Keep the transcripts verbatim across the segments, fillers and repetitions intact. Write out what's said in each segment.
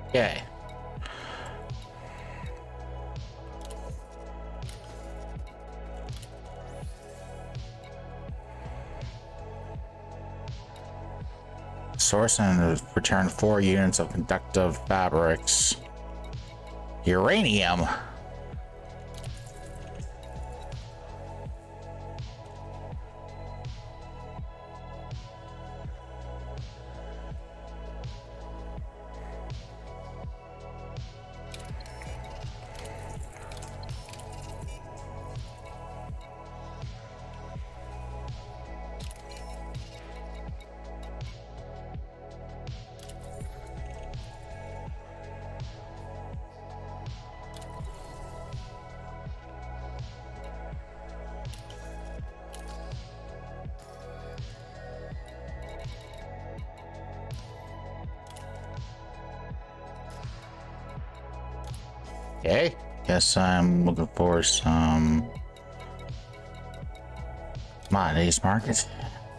Okay. Source and return four units of conductive fabrics. Uranium. Okay. Guess I'm looking for some commodities markets.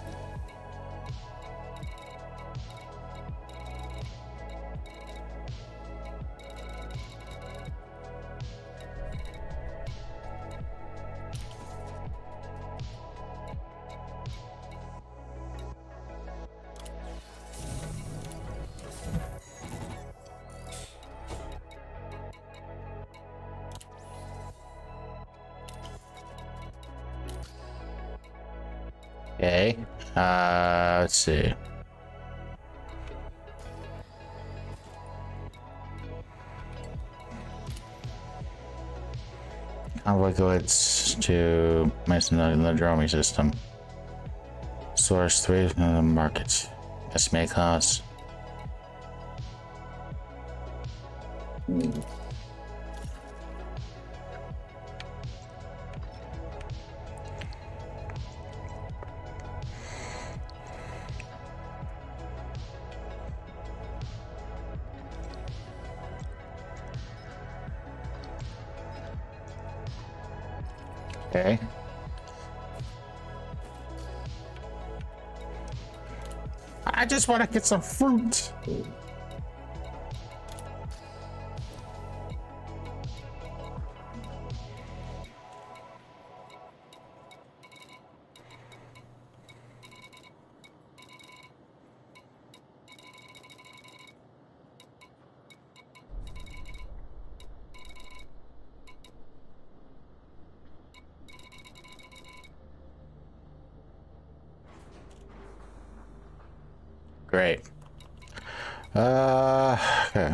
Okay. Uh, let's see. Convoy goods to Mason the Dromi system. Source three of the markets. Estimate cost. Okay. I just want to get some fruit. Great. Uh, okay.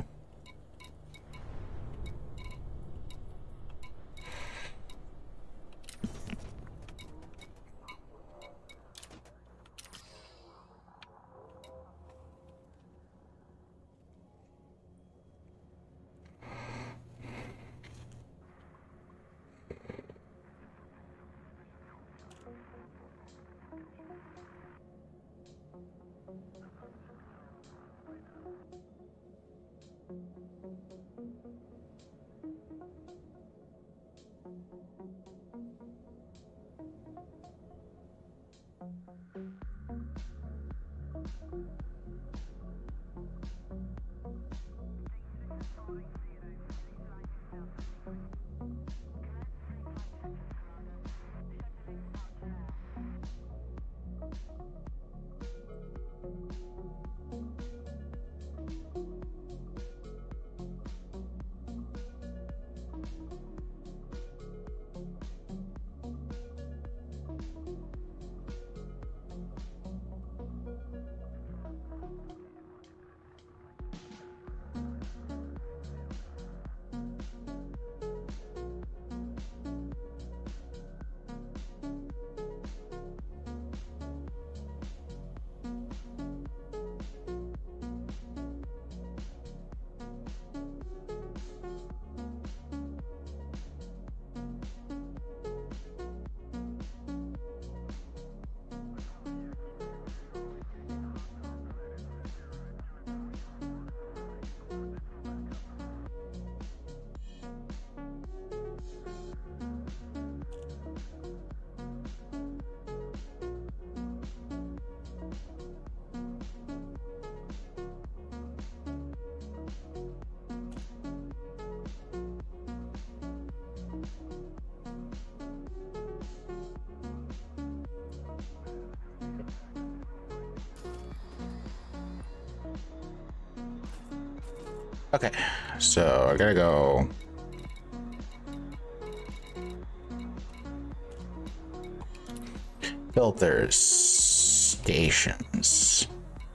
Okay, so I gotta go. Filters, stations.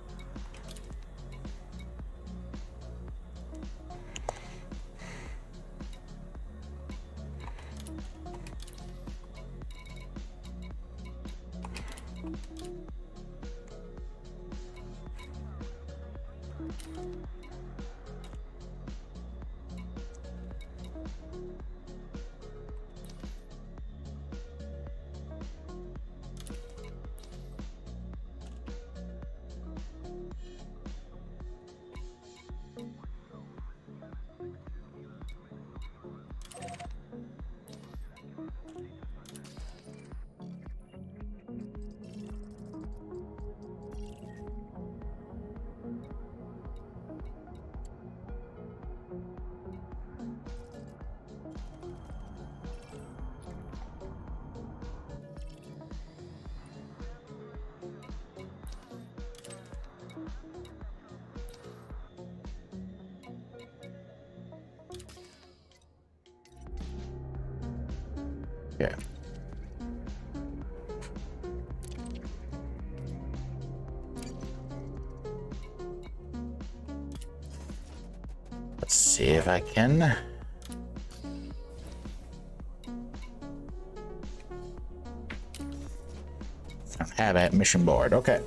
Yeah. Let's see if I can. Have a mission board. Okay.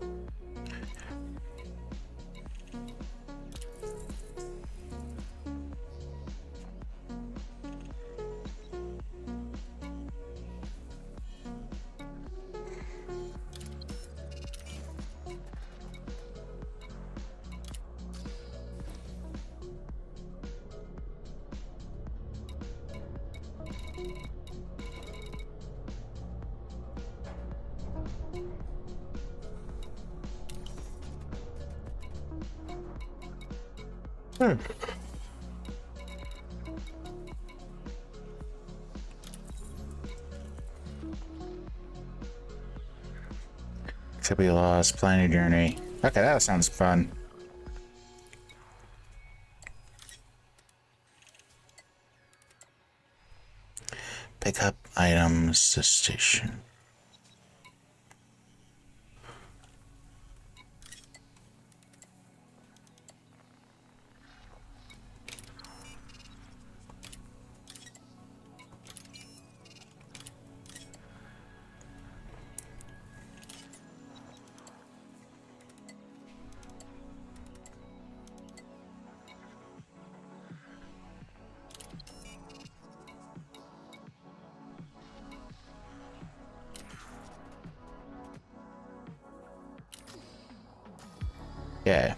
Hmm. Could be lost. Plan your journey. Okay, that sounds fun. Pick up items. The station. Yeah.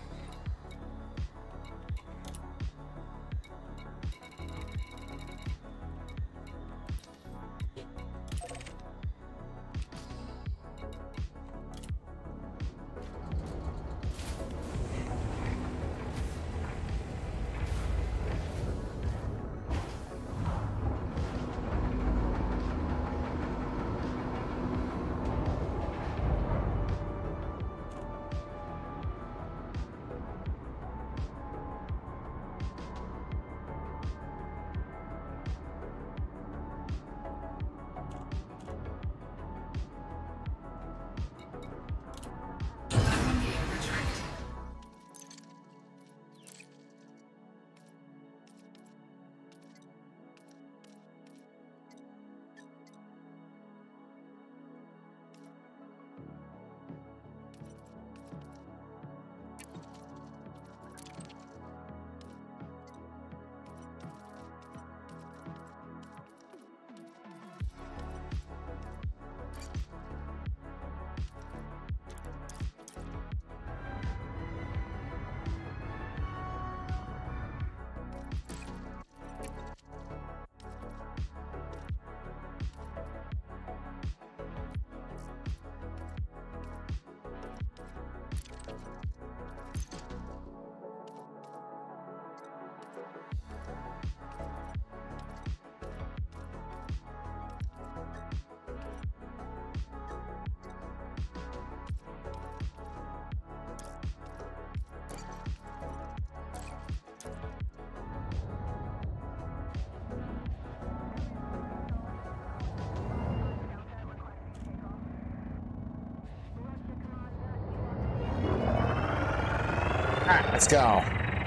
Alright, let's go.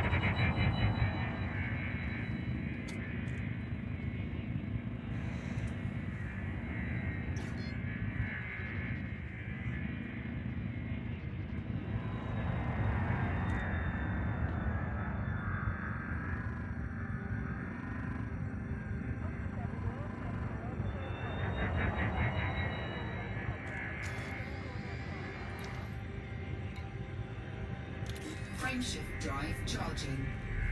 Frameshift drive charging.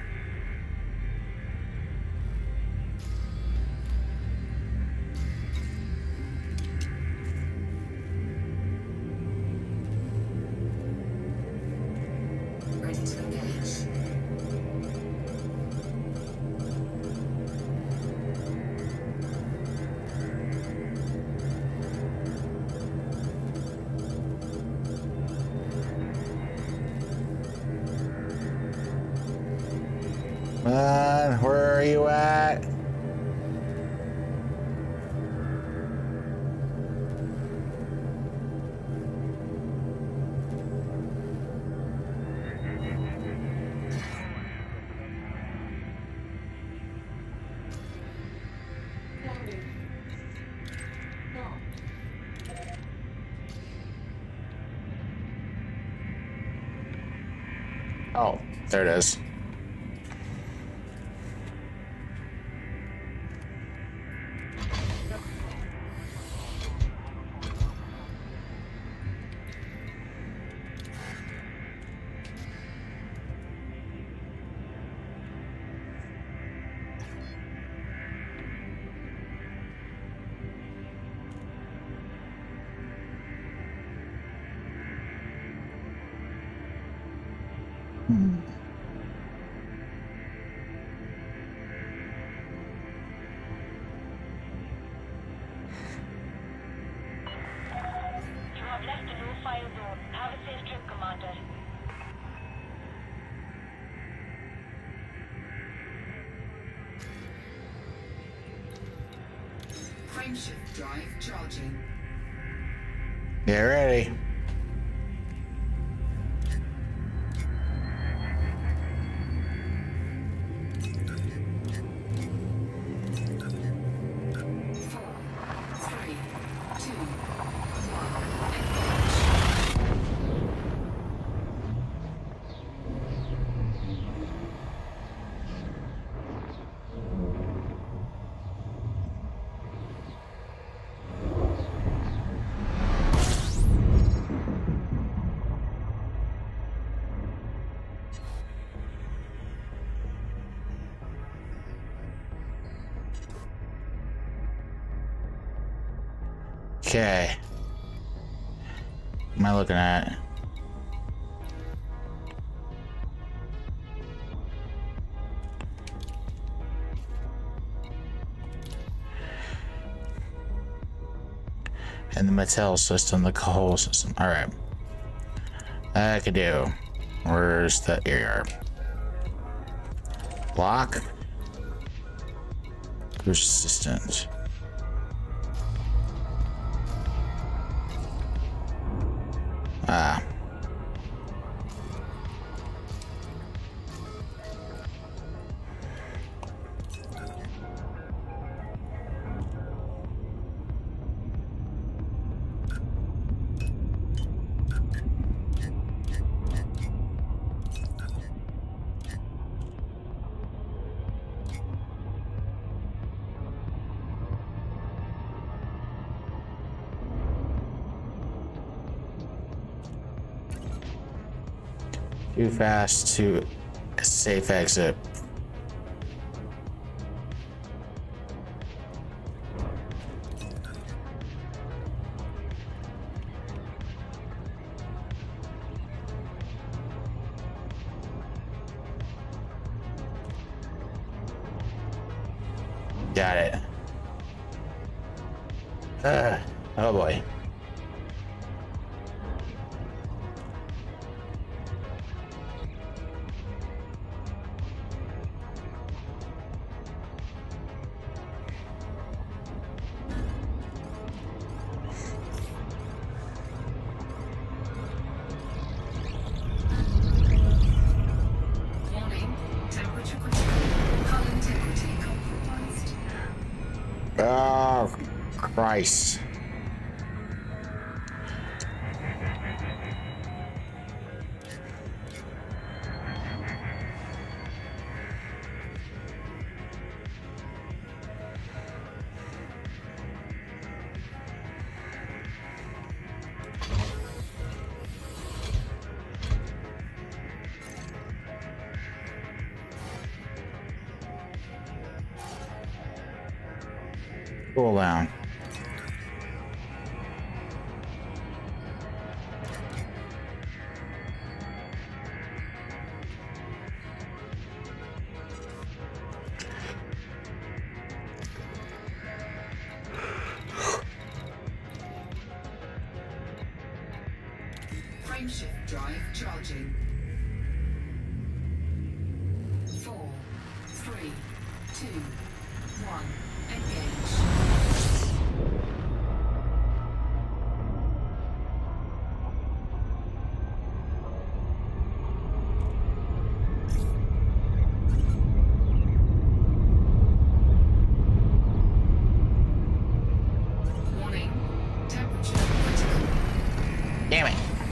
Ready to engage. Man, where are you at? Oh, there it is. Hmm. You have left the no-fire zone. Have a safe trip, Commander. Frameshift drive charging. Get ready. Okay. What am I looking at? And the Mattel system, the whole system. All right. I could do. Where's the here? Block. Persistent. Ah. Too fast to a safe exit. Got it. Uh, oh boy. Christ. Cool down. Frameshift drive charging. Four, three, two, one. Engage. Warning. Temperature critical. Damn it.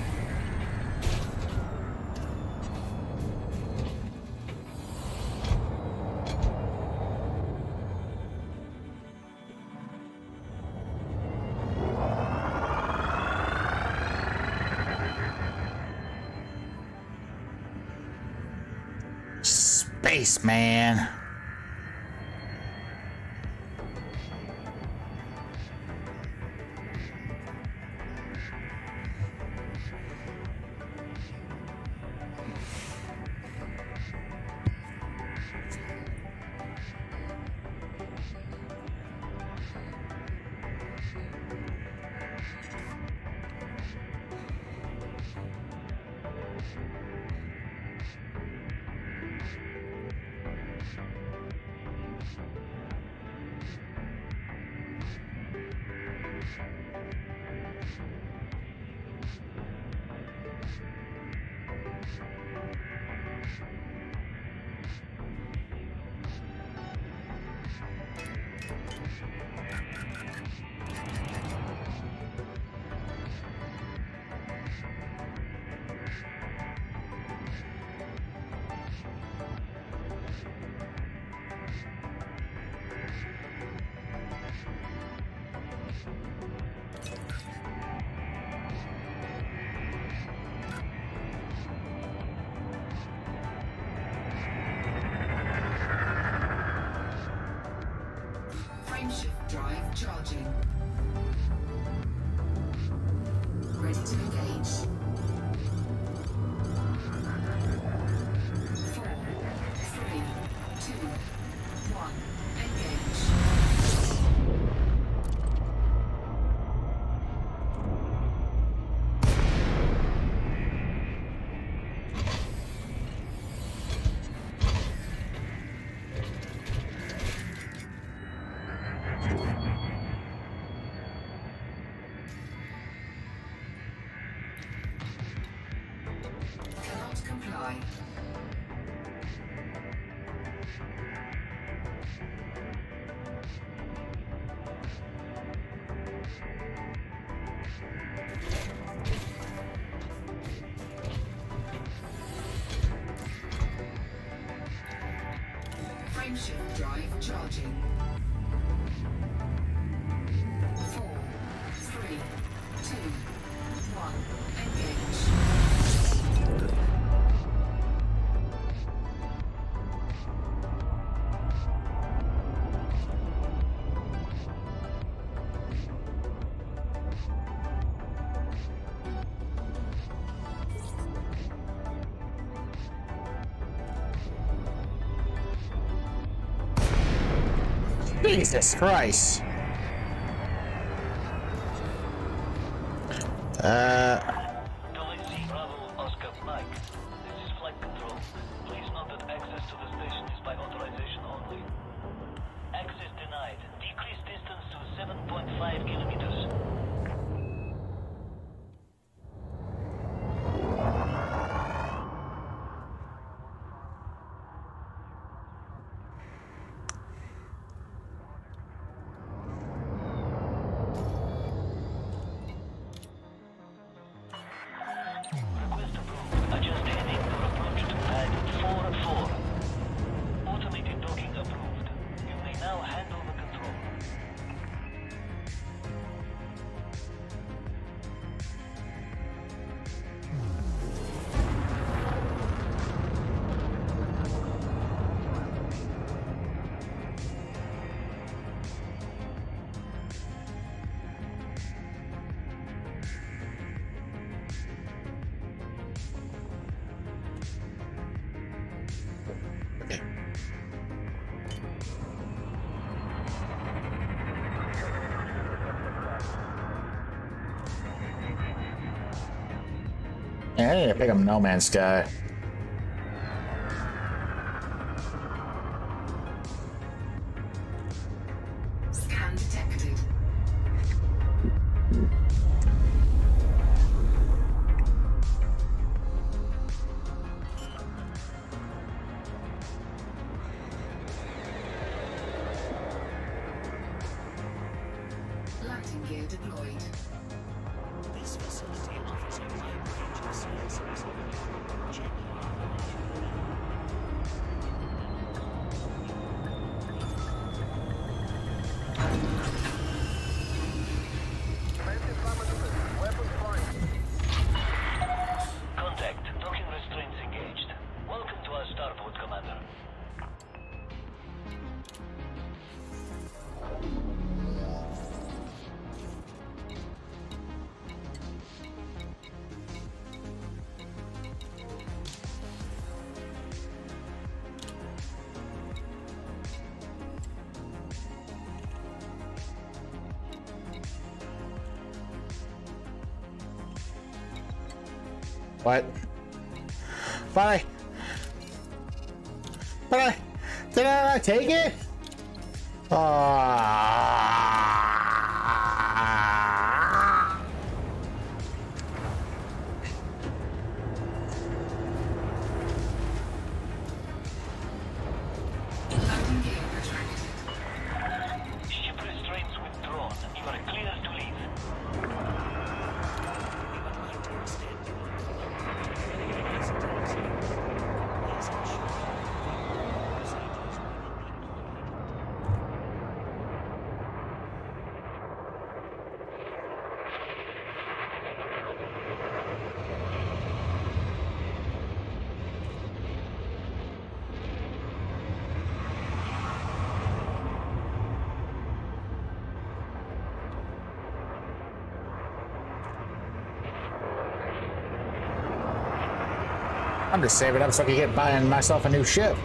Space man. Frameshift drive charging. Ready to engage. Four, three, two, one. Engage. Cannot comply. Frameshift drive charging. Four, three, two, one. Engage. Jesus Christ. Uh. Delisi Bravo Oscar Mike. This is flight control. Please note that access to the station is by authorization only. Access denied. Decrease distance to seven point five kilometers. Yeah, I need to pick up No Man's Sky. Scan detected. Landing gear deployed. This facility offers a wide range of services. Check. Contact. Docking restraints engaged. Welcome to our starport, Commander. What? But I... But I... Did I not take it? Ah. Landing gear retracted. Ship restraints withdrawn. You are clear to leave. We would like to extend your hesitancy. Please ensure that procedures will be I'm just saving up so I can get buying myself a new ship.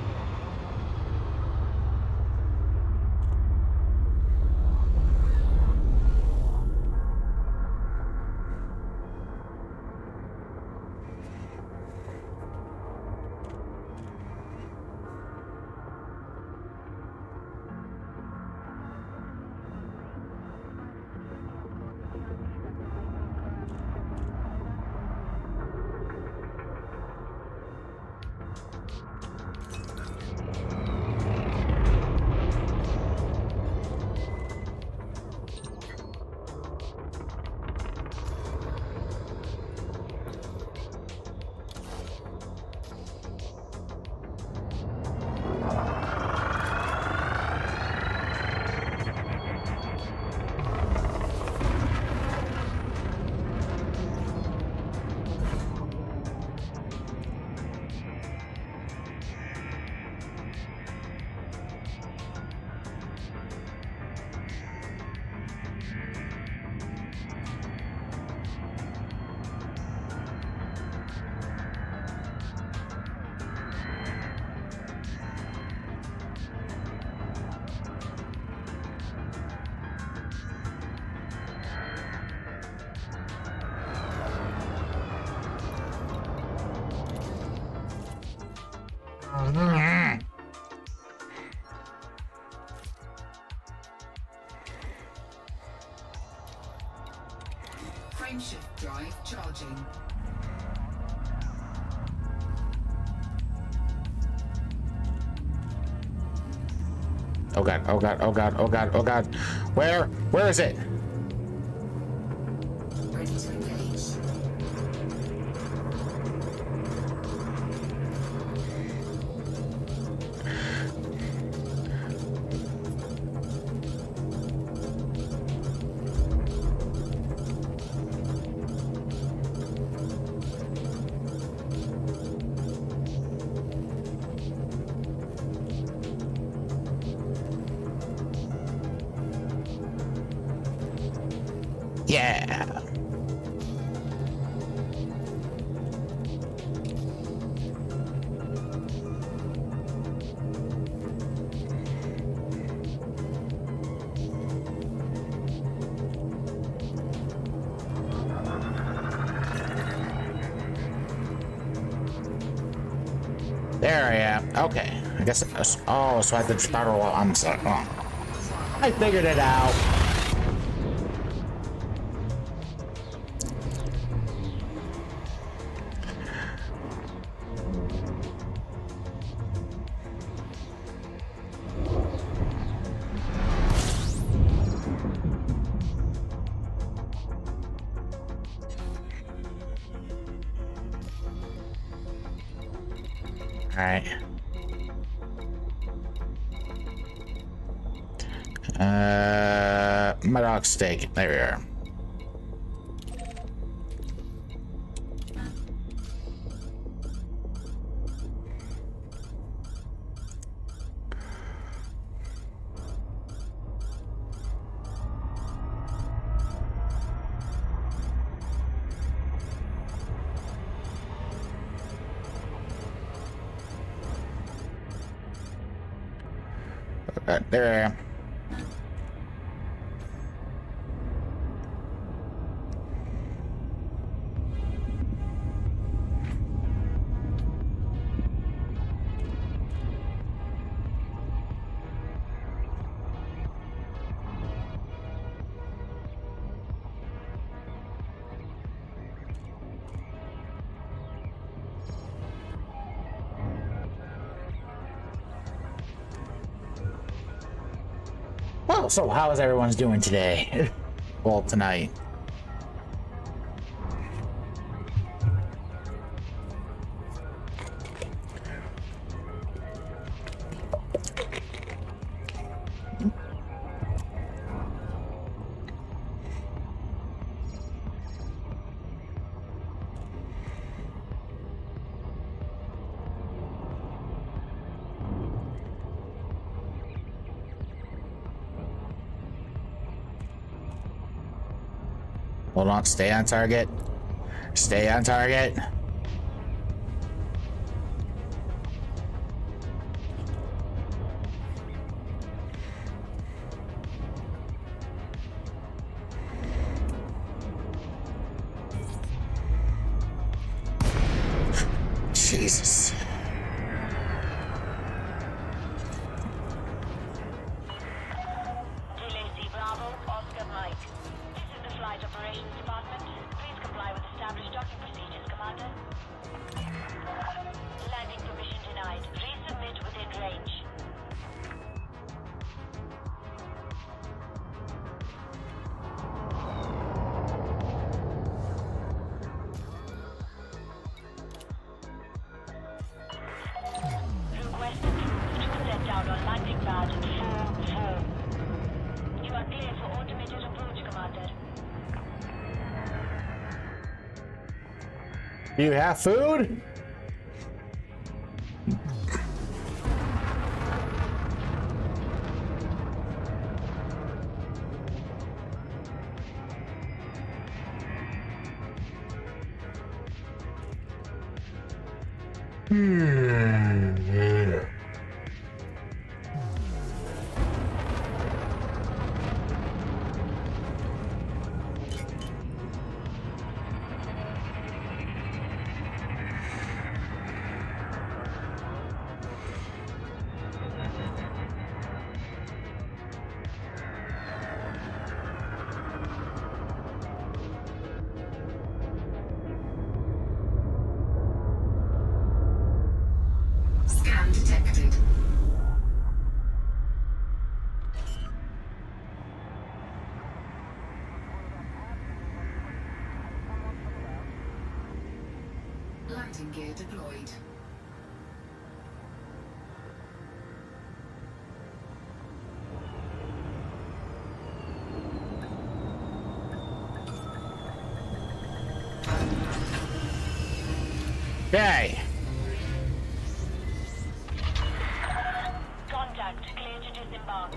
Frameshift drive charging. Oh god, oh god, oh god, oh god, oh god. Where? Where is it? Ready to engage. Yeah. There I am. Okay. I guess. Oh, so I have to start all. I'm sorry. Oh. I figured it out. All right. Uh, my dog steak. There we are. Uh, there I am. Well, so how is everyone's doing today? Well, tonight. Hold on, stay on target. Stay on target. Jesus. Relay C Bravo, Oscar Mike. This is the Flight Operations Department. Please comply with established docking procedures, Commander. Landing permission denied. Resubmit within range. Request approved. Set down on landing pad four four. You are clear for automated approach, Commander. Do you have food? Hmm. Scan detected. Landing gear deployed. Okay. Contact. Clear to disembark.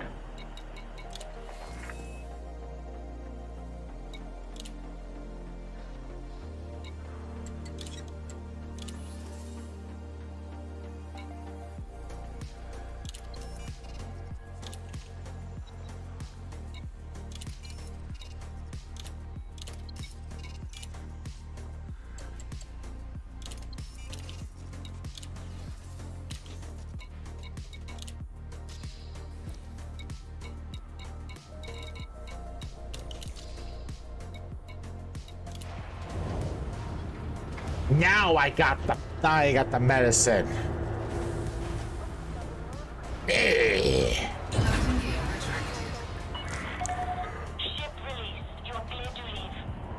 Now I got the now I got the medicine. Eh. Landing gear retracted. Ship released. You are clear to leave.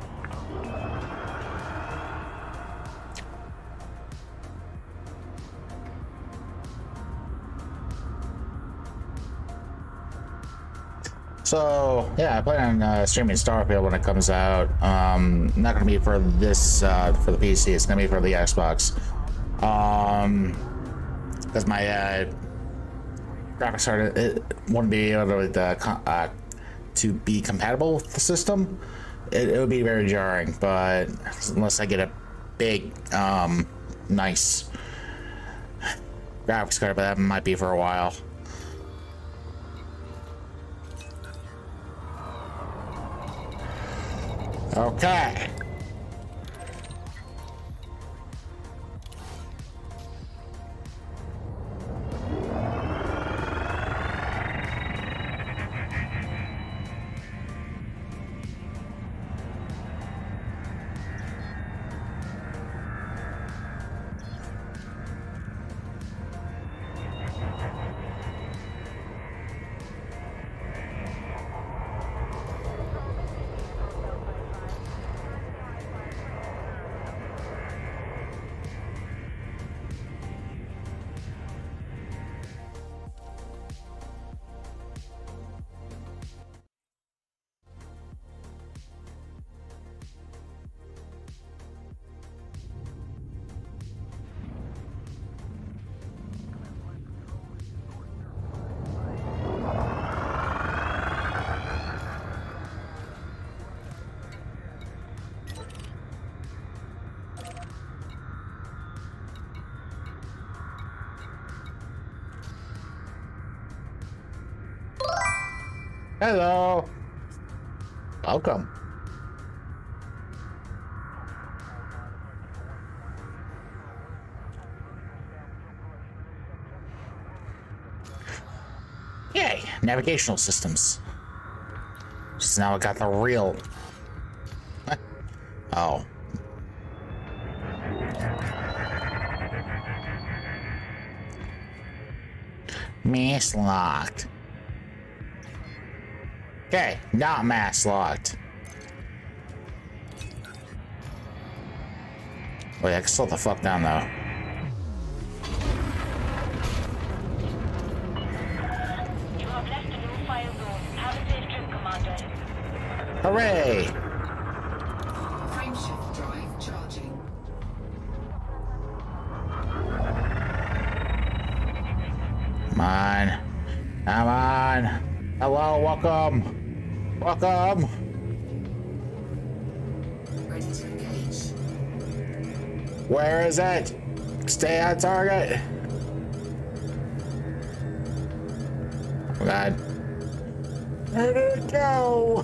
So yeah, I plan on uh, streaming Starfield when it comes out. Um, not gonna be for this uh, for the P C. It's gonna be for the Xbox. Um, because my uh, graphics card it wouldn't be able to uh, uh, to be compatible with the system. It, it would be very jarring. But unless I get a big, um, nice graphics card, but that might be for a while. Okay. Hello. Welcome. Yay, navigational systems. Just now I got the real. Oh. Mask locked. Okay, not mask locked. Wait, I can slow the fuck down though. You have left a new file zone. Have a safe trip, Commander. Hooray! Frameshift drive charging. Come on. Come on. Hello, welcome. Welcome. Ready to engage. Where is it? Stay on target. Oh God. Where did it go?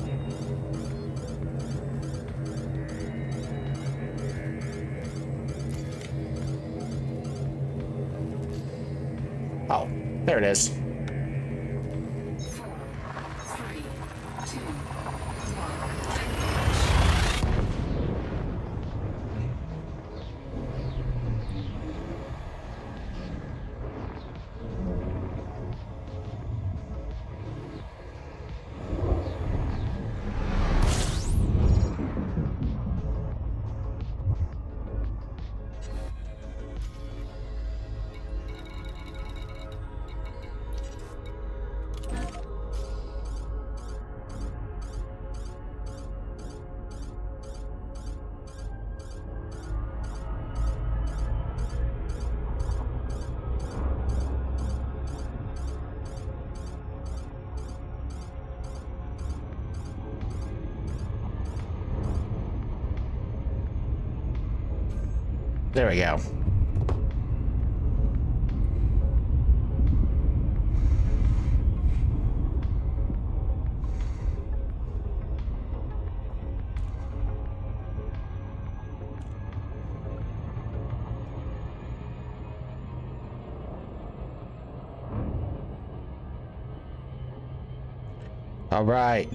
Oh, there it is. Four, three, two, one. There we go. All right.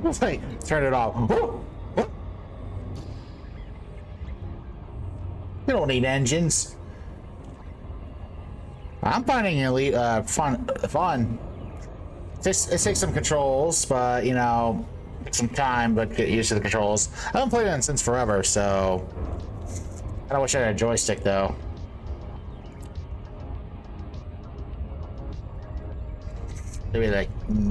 It's like, turn it off. We don't need engines. I'm finding elite uh, fun. Fun. It takes, it takes some controls, but you know, takes some time. But get used to the controls. I haven't played it since forever, so I wish I had a joystick though. Maybe like.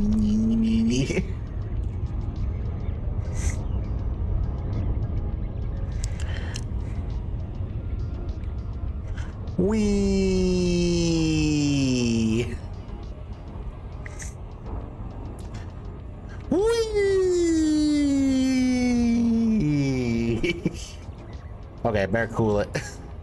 Wee. Wee. Okay, better cool it.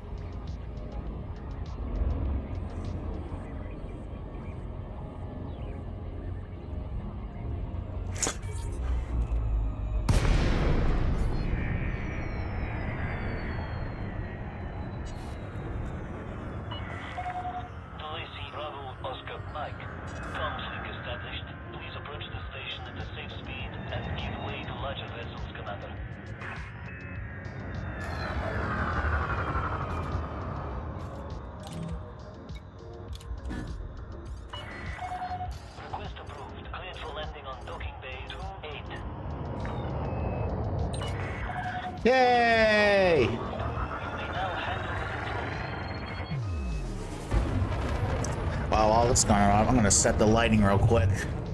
Yay! Wow, all this going on, I'm gonna set the lighting real quick.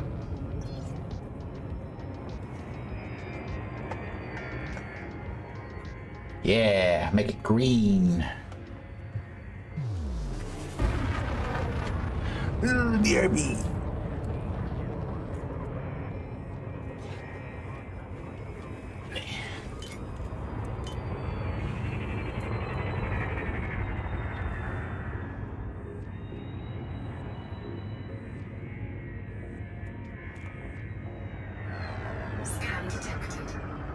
Yeah, make it green. Ooh, B R B. Scan detected.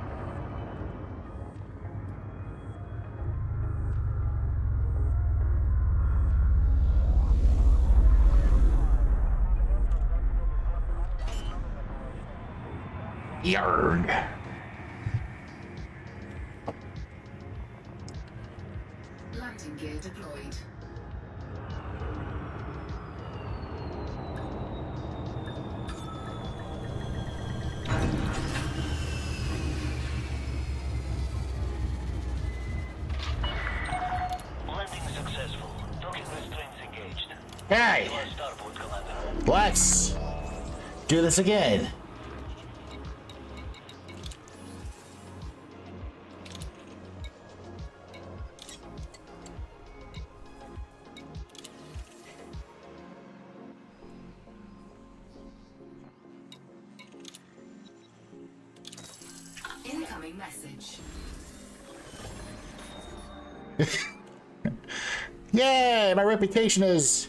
Yarg. Landing gear deployed. Landing successful. Docking restraints engaged. Hey, You are starboard, Commander. let's do this again. Incoming message. Yay, my reputation is...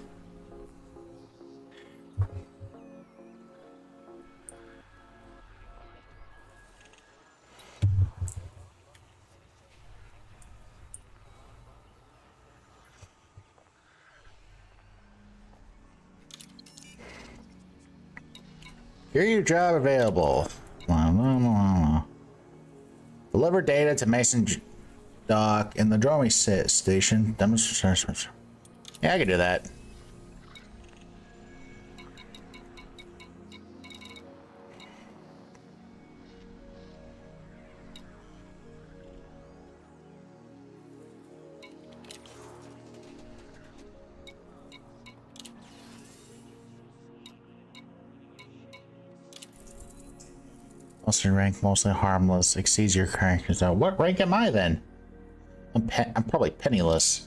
Here your job available. Blah, blah, blah. Deliver data to Mason J- Dock in the Dromy Sit Station. Demonstration. Yeah, I can do that. Mostly rank, mostly harmless, exceeds your character. So what rank am I then? I'm pe I'm probably penniless.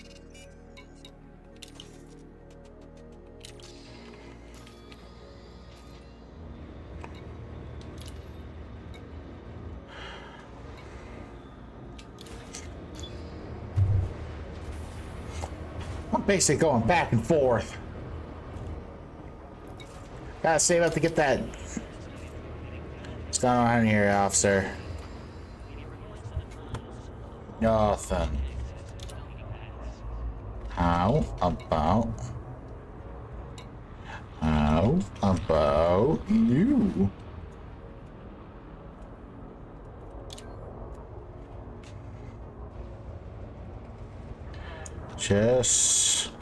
I'm basically going back and forth. Gotta save up to get that. What's going on here, officer? Nothing. How about... How about you? Just,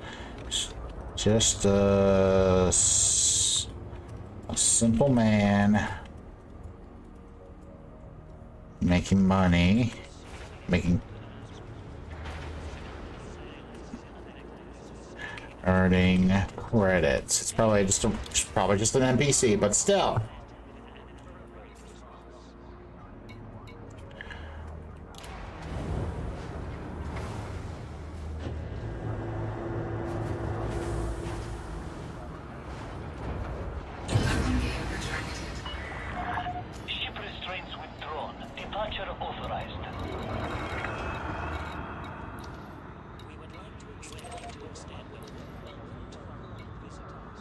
just a, s- a simple man making money, making, earning credits. It's probably just a, it's probably just an N P C, but still. Landing gear retracted. Ship restraints withdrawn. Departure authorized. We would like to extend to extend a warm welcome to our visitors.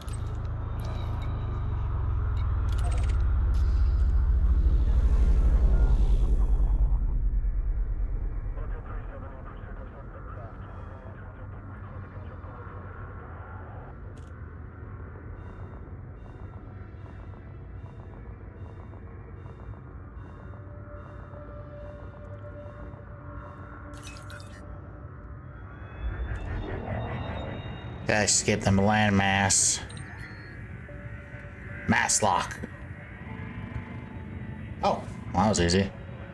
Gotta skip the landmass. Mass lock. Oh, well, that was easy.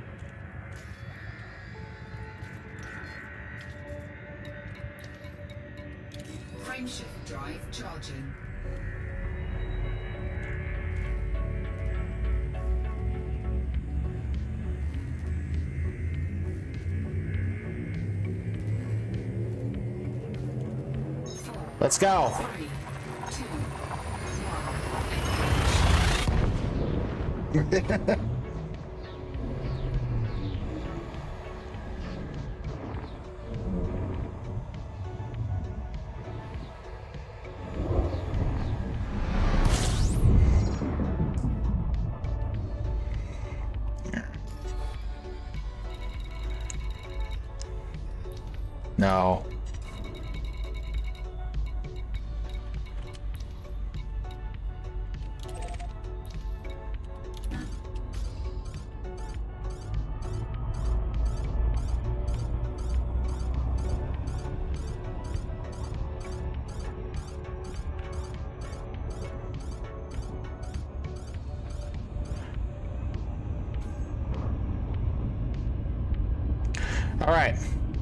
Frameshift drive charging. Let's go. Three, two, No. All right.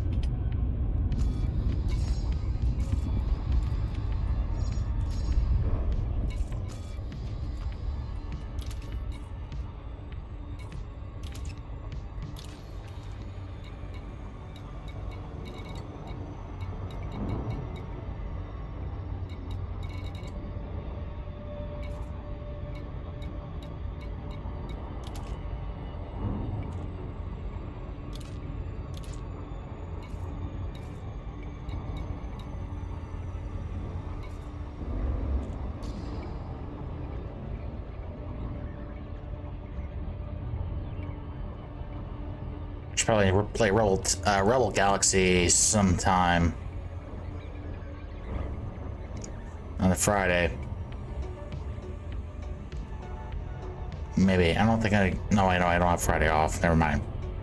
Should probably re- play Rebel, uh, Rebel Galaxy sometime on a Friday. Maybe. I don't think I. No, I know I don't have Friday off. Never mind.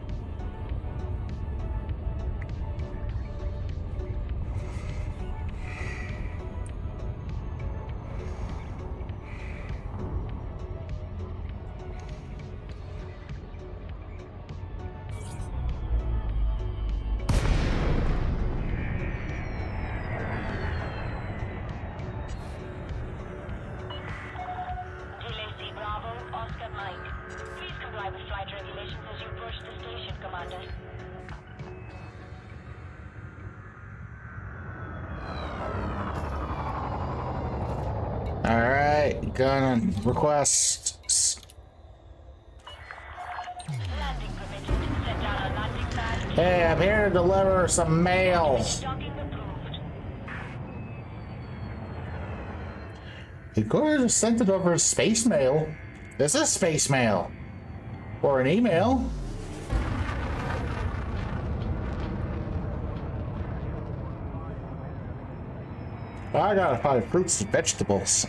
Relay C Bravo, Oscar Mike. Please comply with flight regulations as you approach the station, Commander. All right, gonna request. s- Landing permitted. Set down a landing pad. Hey, I'm here to deliver some mail. Docking approved. You could have sent it over space mail. This is space mail. Or an email. I gotta find fruits and vegetables.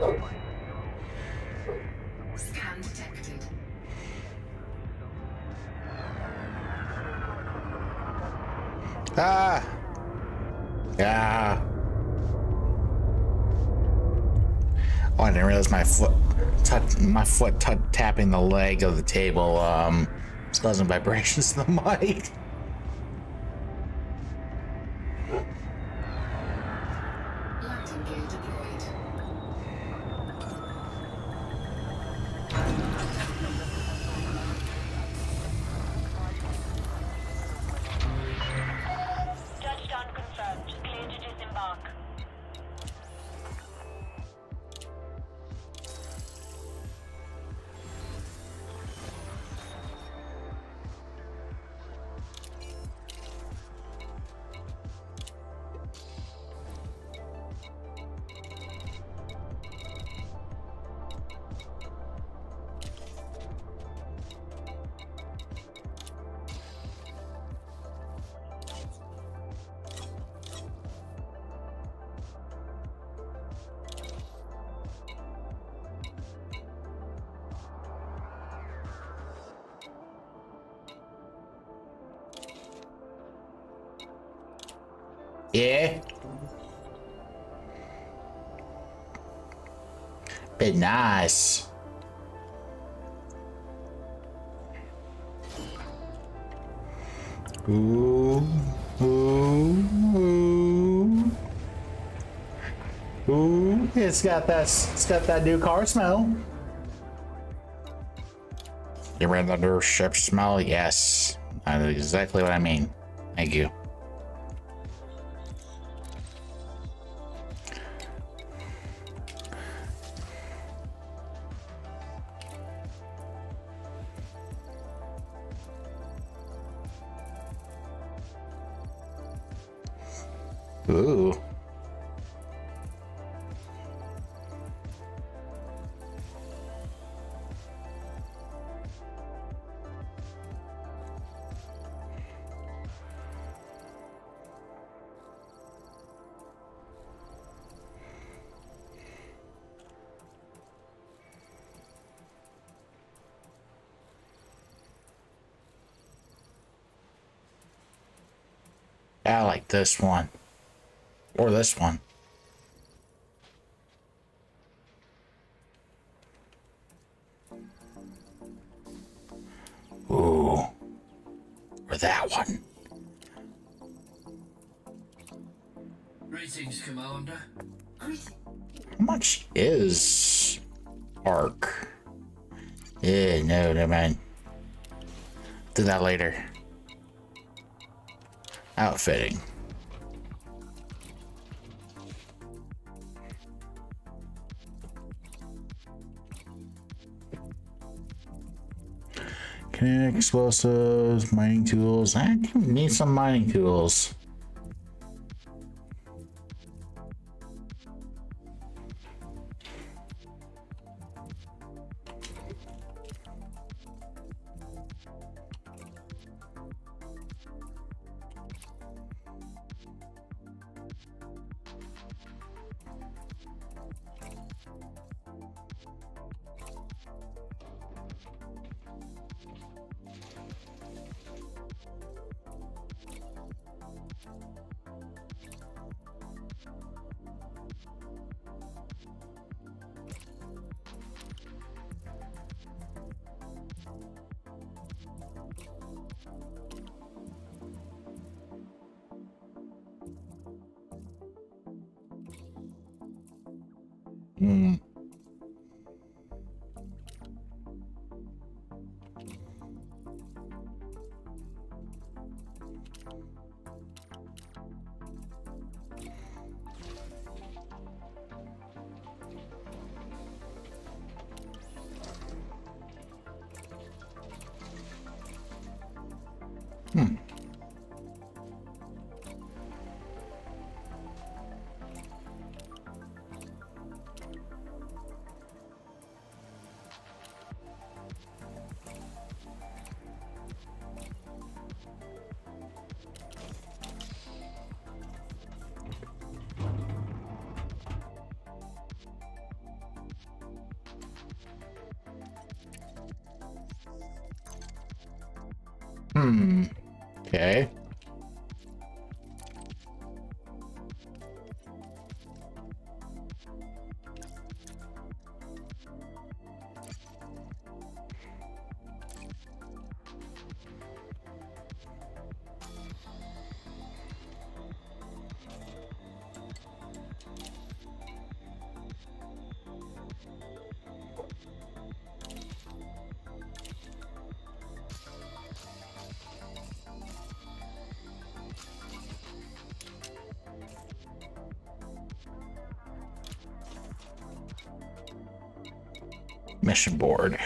Scan detected. Ah! Yeah. Oh, I didn't realize my foot, touch, my foot t tapping the leg of the table, um, was causing vibrations to the mic. Landing gear deployed. Touchdown confirmed. Clear to disembark. Yeah. Bit nice. Ooh, ooh, ooh. Ooh, it's got that it's got that new car smell. You read the new ship smell? Yes. I know exactly what I mean. Thank you. Ooh. I like this one. Or this one. Ooh. Or that one. Greetings, Commander. Greetings. How much is Arc? Yeah, no, never mind. Do that later. Outfitting. Kinetic explosives, mining tools. I need some mining tools. Hmm. Hmm. Hmm. Okay. Mission board.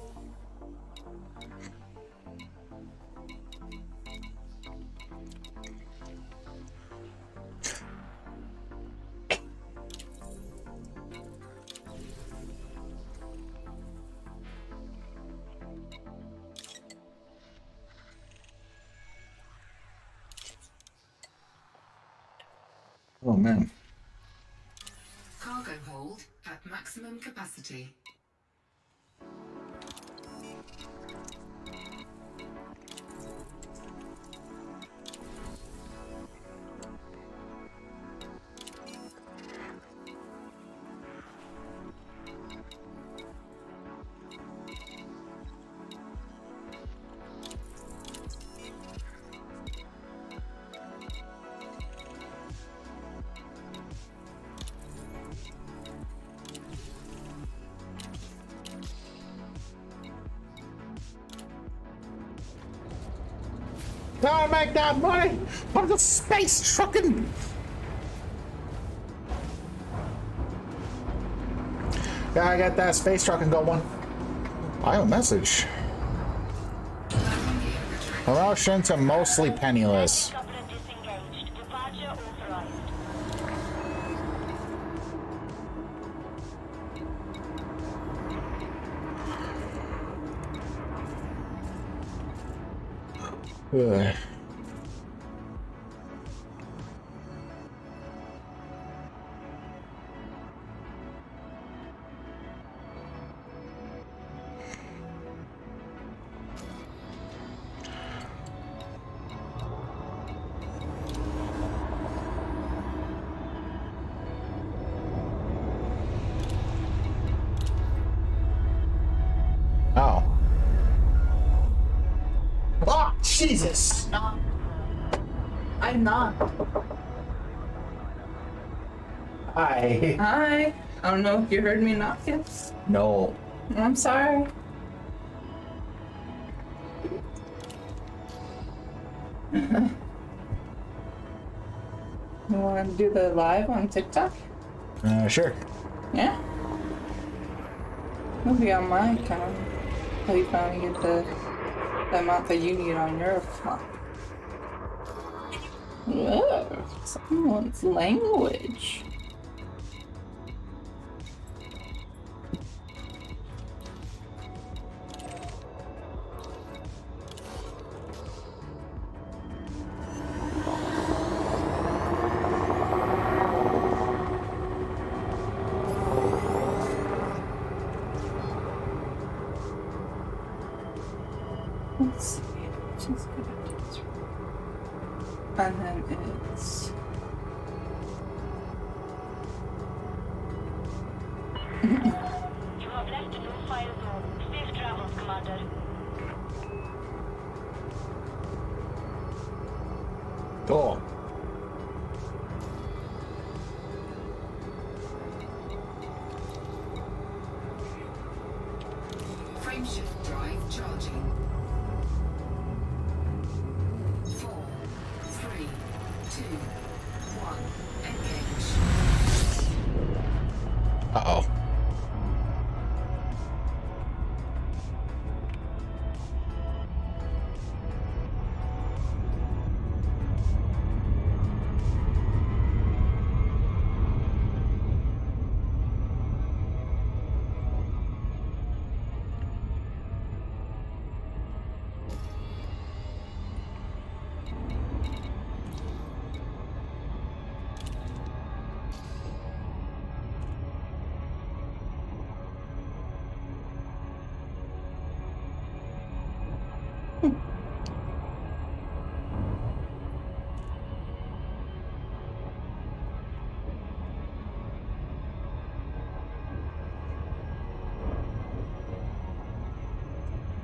Oh man. Cargo hold at maximum capacity. Gotta make that money on the space trucking. Gotta get that space trucking going. I have a message. Promotion to mostly penniless. Coupler disengaged. Departure authorized. Ugh. Oh. Oh, Jesus! I'm not. Hi. Hi. I don't know if you heard me knock yet. No. I'm sorry. You want to do the live on TikTok? Uh, sure. Yeah. It'll be on my account. Until you finally get the, the amount that you need on your account. Ugh, someone's language. Let's see. Just gonna do this. And then it's You have left a no-fire zone. Safe travels, Commander. Cool. Frameshift drive charging. Four, three, two, one. Engage. Uh-oh.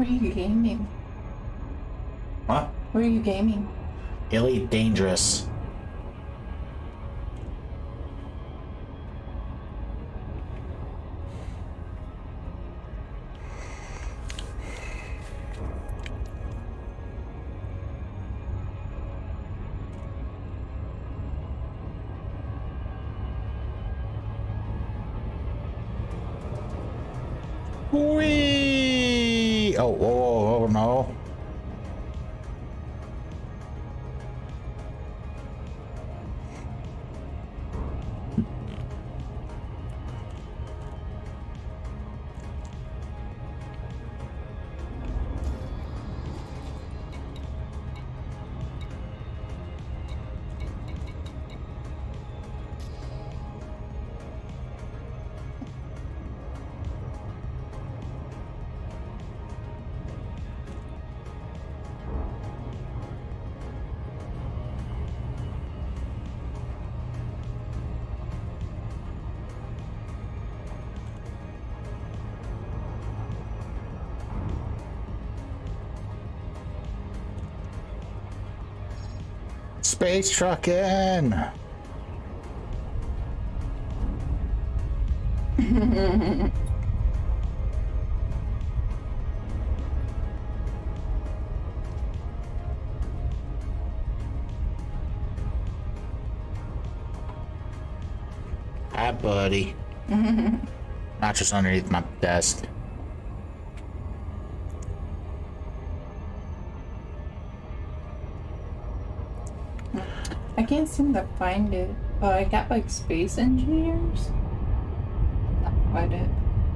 Where are you gaming? What? Where are you gaming? Elite Dangerous. Whee! Oh, whoa, whoa, whoa, no. Space trucking. Hi, buddy. Not just underneath my desk. I can't seem to find it. Oh, I got like space engineers. Not quite it.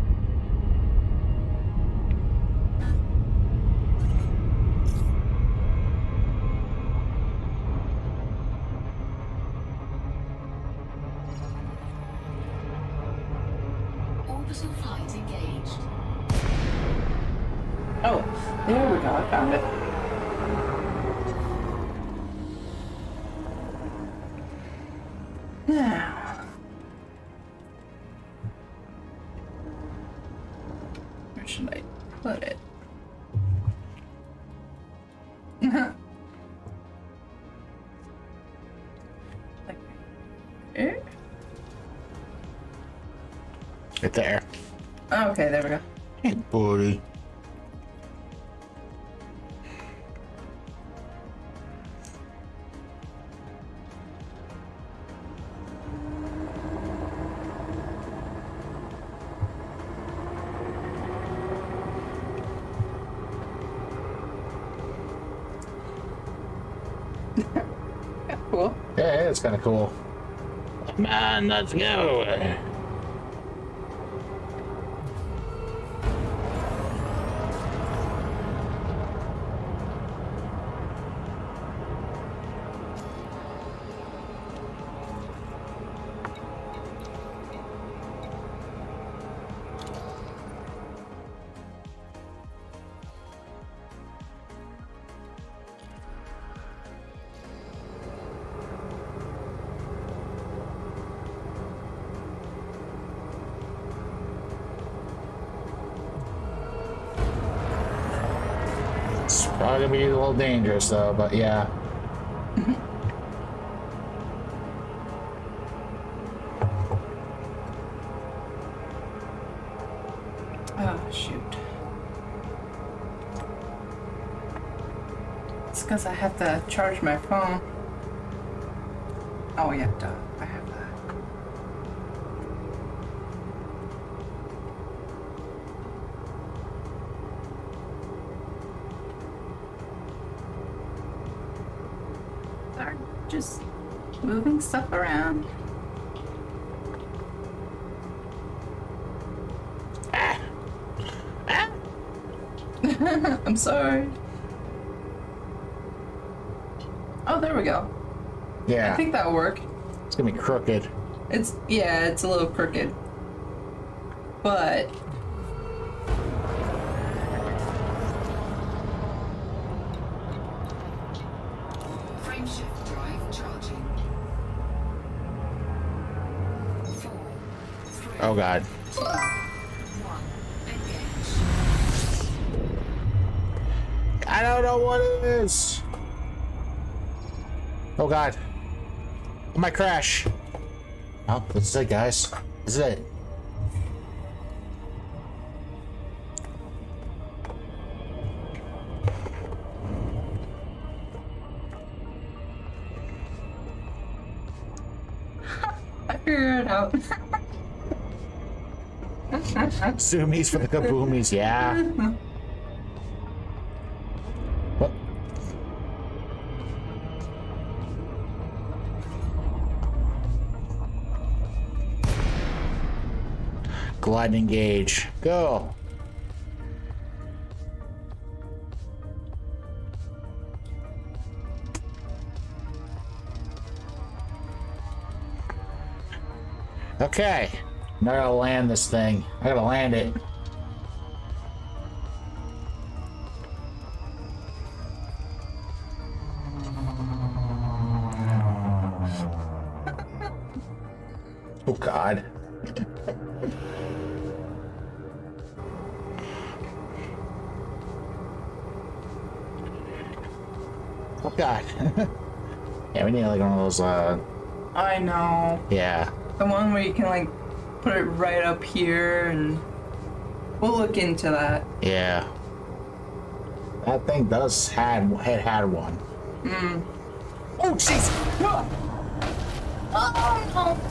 Orbital flight engaged. Oh, there we go. I found it. Now, where should I put it? Like here? Right there. Oh, okay, there we go. Hey, buddy. Cool. Yeah, it's kind of cool. Man, let's go. It's probably gonna be a little dangerous though, but yeah. Oh, shoot. It's because I have to charge my phone. Oh, yeah, duh. I have that. Sorry, just moving stuff around. I'm sorry. Oh, there we go. Yeah. I think that'll work. It's gonna be crooked. It's, yeah, it's a little crooked. But Frameshift drive charging. Four, three, Oh god. two, one, engage. I don't know what it is. Oh god. I might crash. Oh, this is it, guys. This is it. I figured it out. Zoomies for the kaboomies, yeah. What? Glide and engage. Go. Okay. Now I gotta land this thing. I gotta land it. Oh god. Oh god. Yeah, we need like one of those, uh... I know. yeah. The one where you can like put it right up here, and we'll look into that. Yeah. That thing does had had had one. Hmm. Oh jeez! Oh no!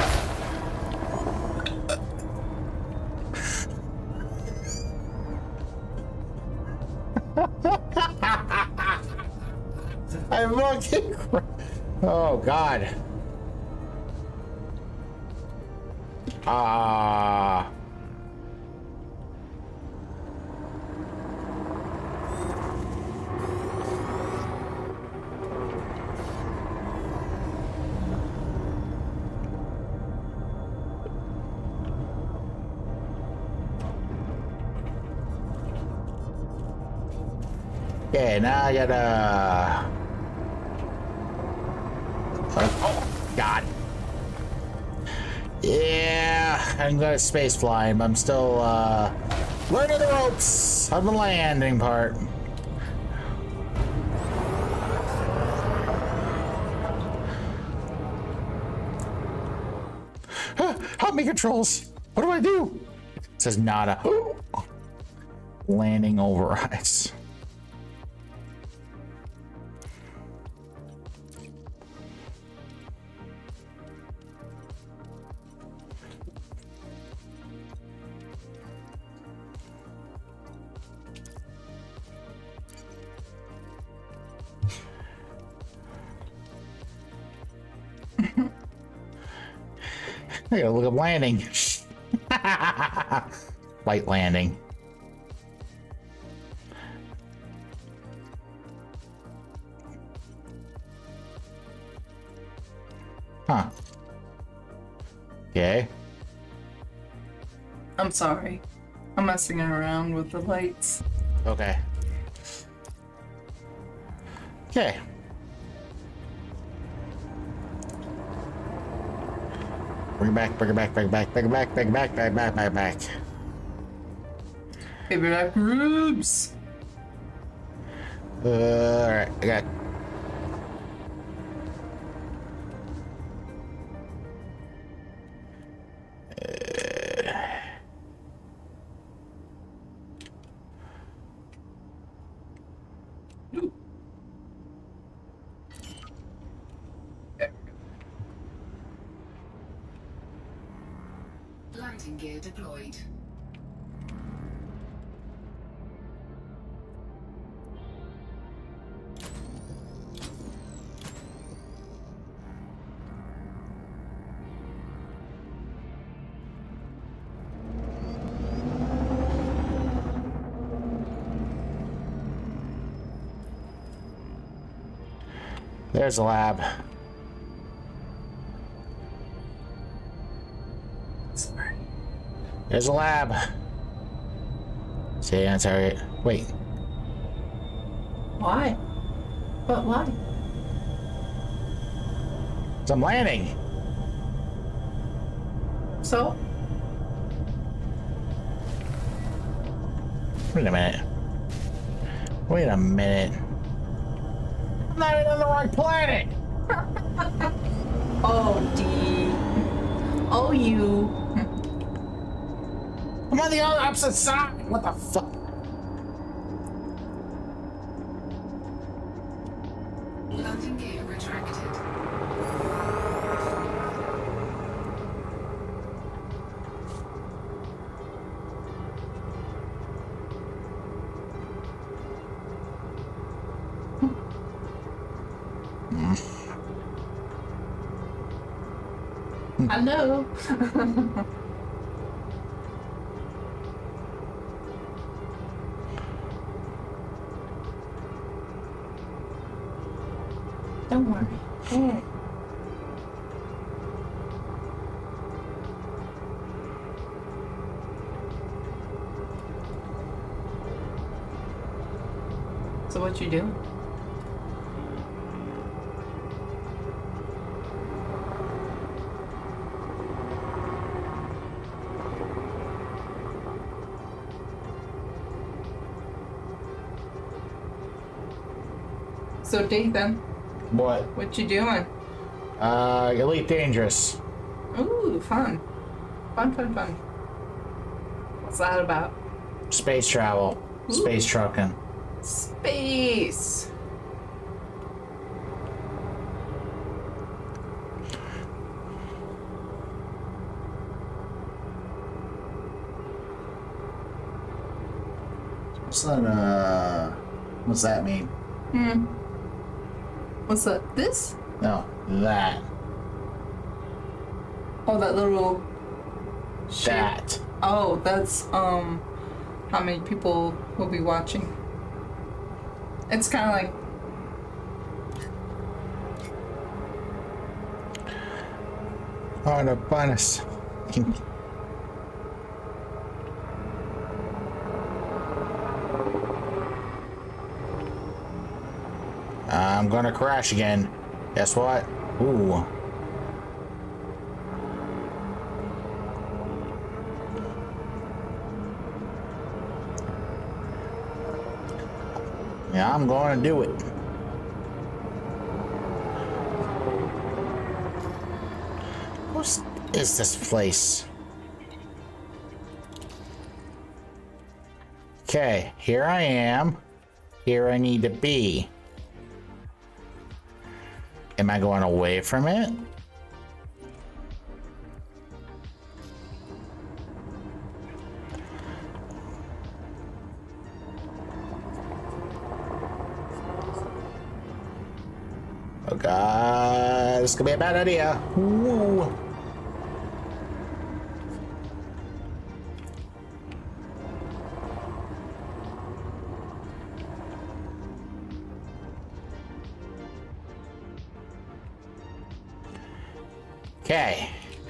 I fucking cr- Oh god. Ah. Okay, now I gotta. Oh, God. Yeah, I'm gonna space fly. I'm still uh, learning the ropes on the landing part. Help me, controls. What do I do? It says nada. Landing overrides. I gotta look up landing. Light landing. Huh. Okay. I'm sorry. I'm messing around with the lights. Okay. Okay. Bring it back, bring it back, bring it back, bring it back, bring it back, bring it back, bring it back. Baby back ribs. Uh, alright, I got. Landing gear deployed. There's a lab. Sorry. There's a lab. Stay on target. Wait. Why? But why? I'm landing. So? Wait a minute. Wait a minute. I'm not even on the right planet. Oh, D. Oh, you. I'm on the other opposite side. What the fuck? Landing gear retracted. Hello. Don't worry. Mm. So what you doing? So Dathan, What? what you doing? Uh, Elite Dangerous. Ooh, fun. Fun, fun, fun. What's that about? Space travel. Space trucking. Space. What's that, uh... What's that mean? Hmm. What's that? This? No, that. Oh, that little shape. That. Oh, that's um how many people will be watching. It's kind of like Oh, the bonus. I'm gonna crash again. Guess what? Ooh. Yeah, I'm gonna do it. What is this place? Okay, here I am. Here I need to be. Am I going away from it? Oh god, this could be a bad idea. Ooh. Okay.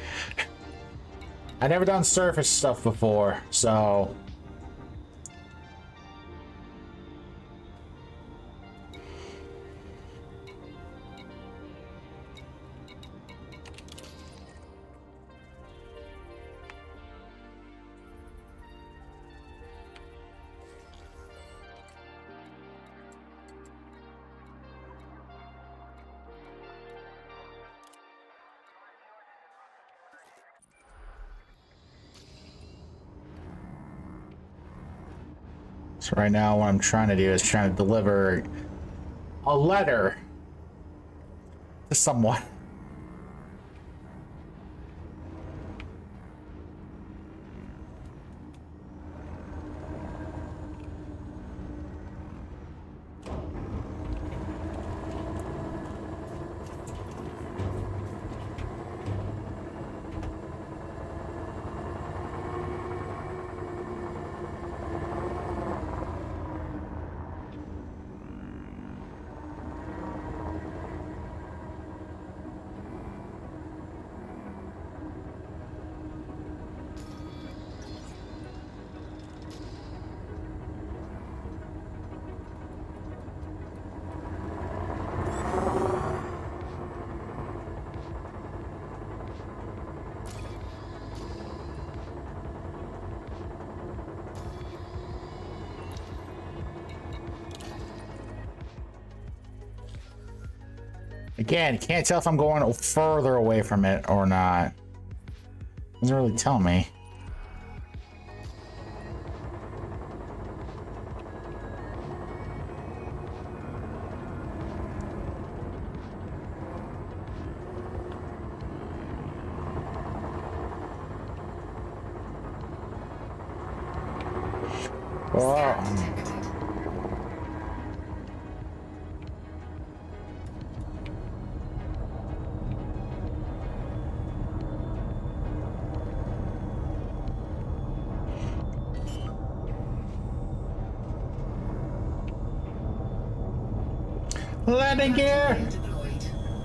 I've never done surface stuff before, so So right now what I'm trying to do is trying to deliver a letter to someone. Again, can't tell if I'm going further away from it or not. Doesn't really tell me. Wow. Landing gear! Deployed.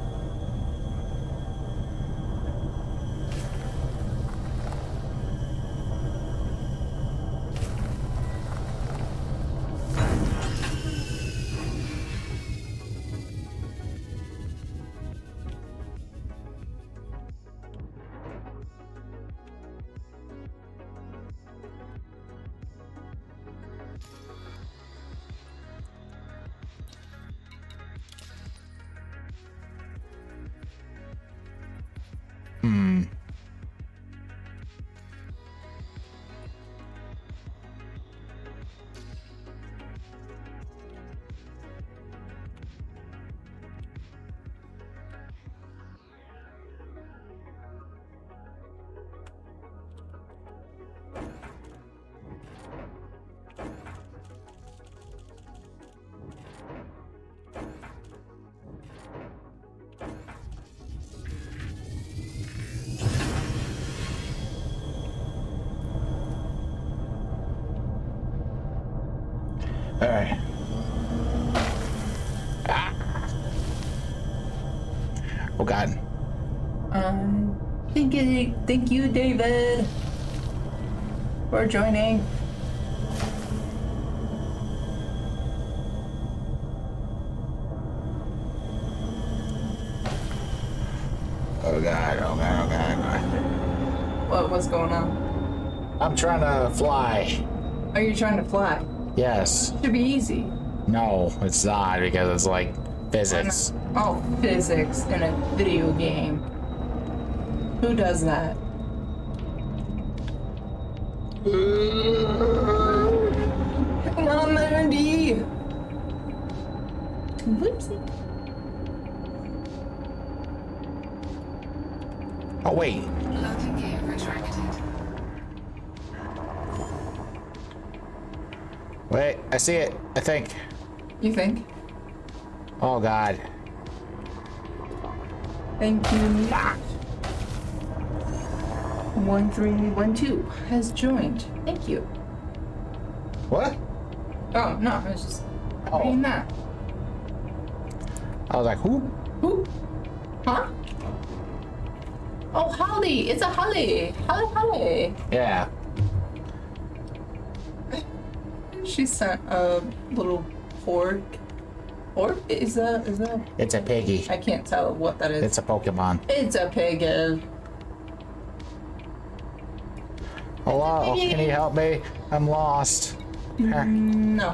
Hmm. All right. Ah. Oh God. Um, thank you, thank you, David, for joining. Oh God. Oh God. Oh God. Oh God. What was going on? I'm trying to fly. Are you trying to fly? Yes. Should be easy. No, it's not because it's like physics. Oh, physics in a video game. Who does that? Come on, Mandy. Whoopsie. Oh wait. Landing gear retracted. Wait. I see it. I think. You think? Oh God. Thank you. One three one two has joined. Thank you. What? Oh no, I was just Oh. reading that. I was like, who? Who? Huh? Oh, Holly! It's a Holly! Holly, Holly! Yeah. She sent a little pork. Pork? Is that, is that? It's a piggy. I can't tell what that is. It's a Pokemon. It's a pig. Hello? Can you help me? I'm lost. Here. No.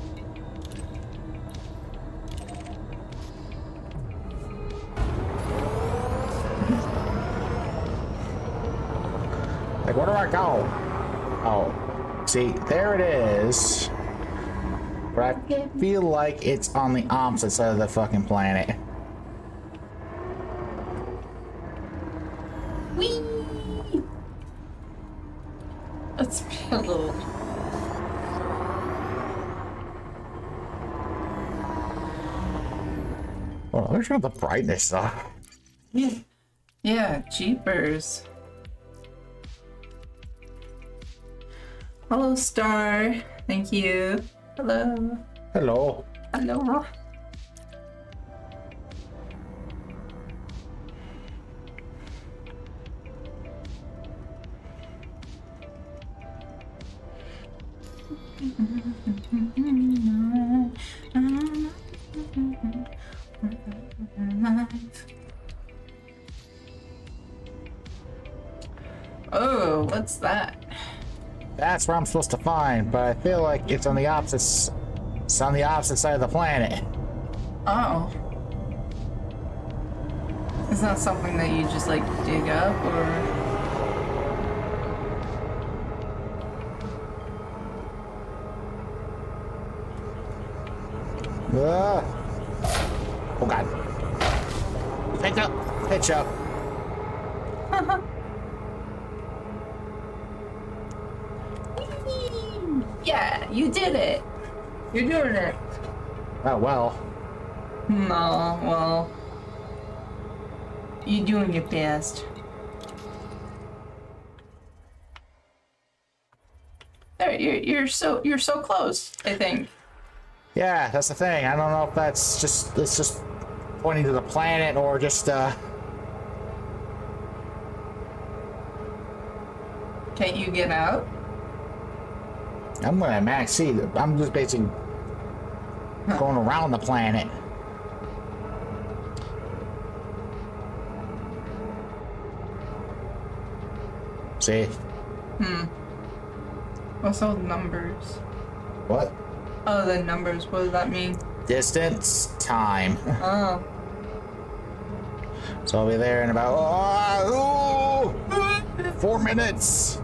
Like, where do I go? Oh. See, there it is. But I feel like it's on the opposite side of the fucking planet. Whee! Let's be a little. Well, there's not the brightness though. Yeah. Yeah, jeepers. Hello, Star. Thank you. Hello. Hello. Hello. Oh, what's that? That's where I'm supposed to find, but I feel like it's on the opposite. s- It's on the opposite side of the planet. Oh. It's not something that you just like dig up or. Ah. Oh god. Pick up. Pitch up. Yeah, you did it. You're doing it. Oh well. No, well. You're doing your best. There, you're you're so you're so close, I think. Yeah, that's the thing. I don't know if that's just it's just pointing to the planet or just uh Can't you get out? I'm gonna max see. I'm just basically going around the planet. See? Hmm. What's all the numbers? What? Oh, the numbers. What does that mean? Distance, time. Oh. So I'll be there in about oh, ooh, four minutes.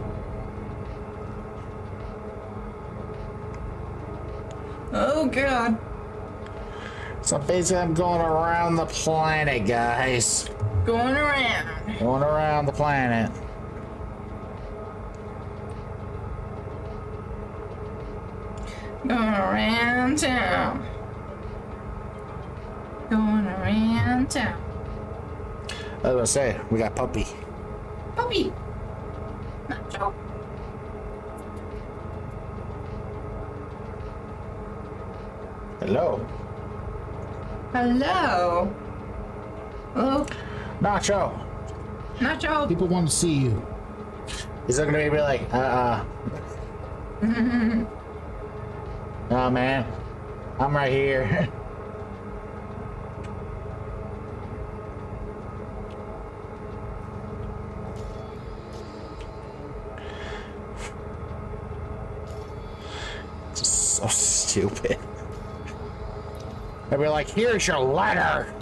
Oh god. So basically, I'm going around the planet, guys. Going around. Going around the planet. Going around town. Going around town. I was gonna say, we got Puppy. Puppy. Not Joe. Hello. Hello. Hello. Nacho. Nacho. People want to see you. He's looking at me like, uh uh. Oh man, I'm right here. Just so stupid. They'd be like, here's your letter.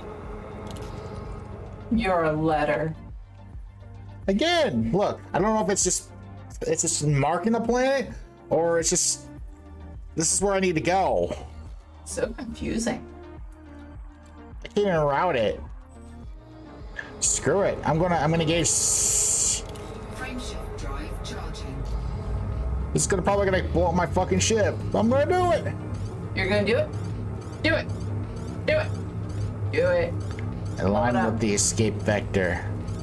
You're a letter. Again, look, I don't know if it's just it's just marking the planet or it's just this is where I need to go. So confusing. I can't even route it. Screw it. I'm gonna I'm gonna gauge. Frameshift drive charging. This is gonna probably gonna blow up my fucking ship. I'm gonna do it. You're gonna do it? Do it. Do it. Do it. Align Hold up. with the escape vector.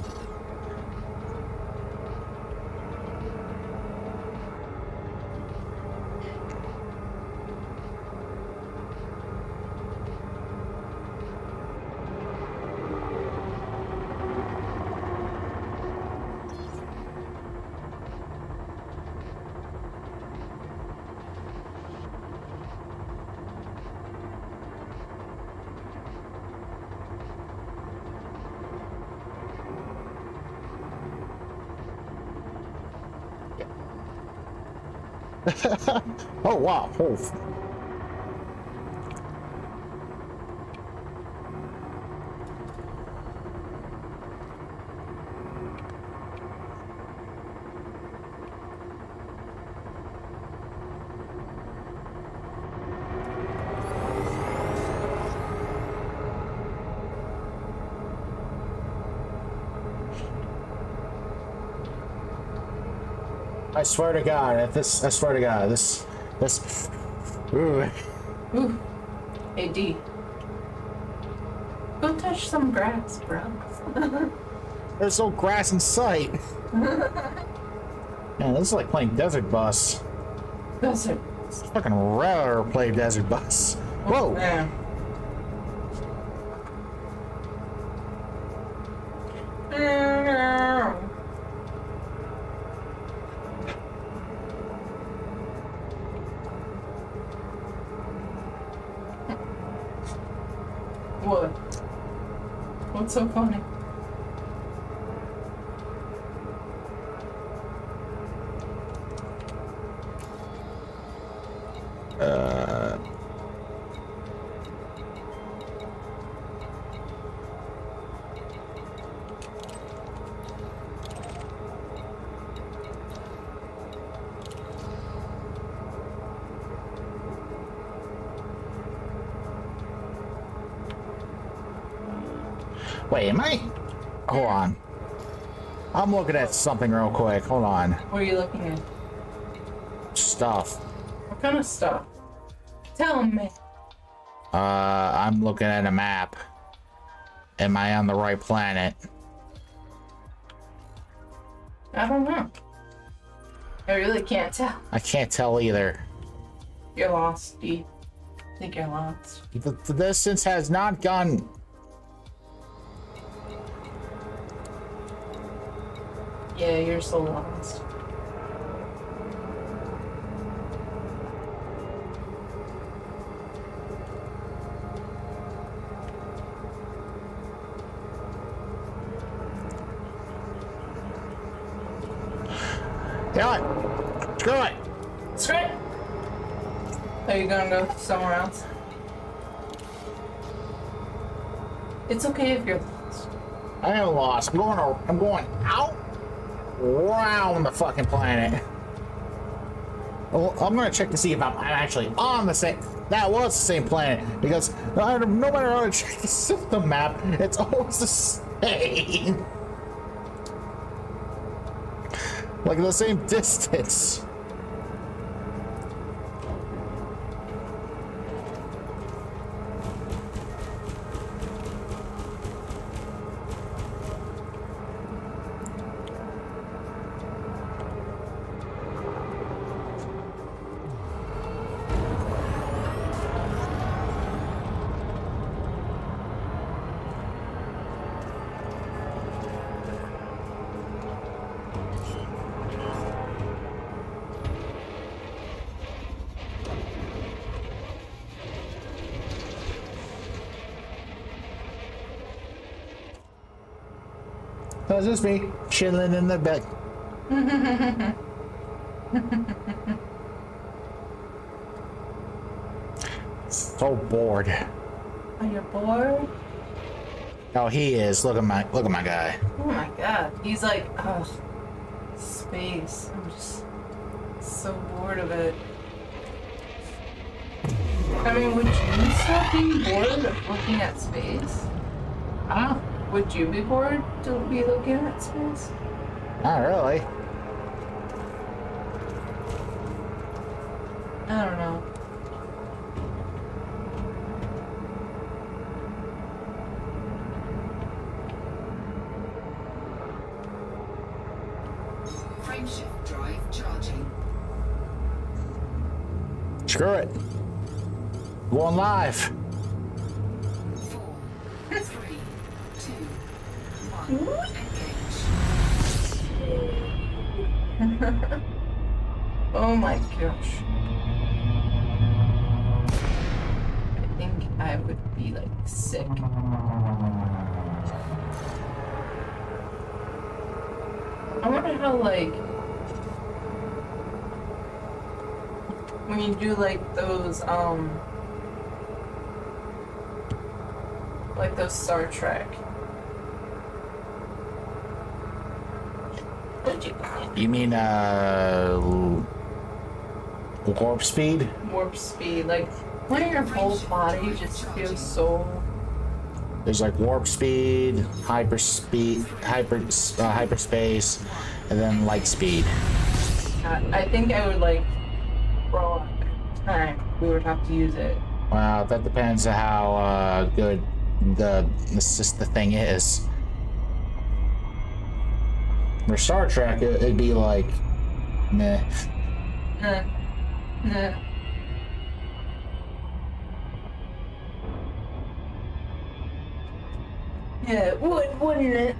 Oh wow. Oh. I swear to God, if this, I swear to God, this, this, ooh. Ooh. Hey, D. Go touch some grass, bro. There's no grass in sight. Man, this is like playing Desert Bus. That's it. It's fucking rare to play Desert Bus. Whoa! Yeah. What? What's so funny? Uh. Wait, am I? Hold on. I'm looking at something real quick. Hold on. What are you looking at? Stuff. What kind of stuff? Tell me. Uh, I'm looking at a map. Am I on the right planet? I don't know. I really can't tell. I can't tell either. You're lost, D. I think you're lost. The, the distance has not gone. Yeah, you're so lost. You know what? Screw it. Screw it. Are you gonna go somewhere else? It's okay if you're lost. I am lost. I'm going. ar- I'm going out around the fucking planet. Well, I'm gonna check to see if I'm, I'm actually on the same. That was the same planet because no no matter how I check the system map, it's always the same. Like the same distance. That's just me chilling in the bed. So bored. Are you bored? Oh, he is. Look at my look at my guy. Oh my god. He's like, ugh, space. I'm just so bored of it. I mean, would you stop being bored of looking at space? Huh? Would you be bored to be looking at space? Not really. I don't know. Frameshift drive charging. Screw it. Going live. Four, three, two, one. Engage. Oh my gosh. I think I would be like sick. I wonder how like when you do like those um like those Star Trek. What'd you You mean uh warp speed? warp speed, like when your whole body just feels so There's like warp speed, hyper speed, hyper uh, hyperspace, and then light speed. I I think I would like for a long time we would have to use it. Wow, that depends on how uh, good the this just the thing is. For Star Trek, it, it'd be like, meh. Nah. Nah. Yeah, it would, wouldn't it?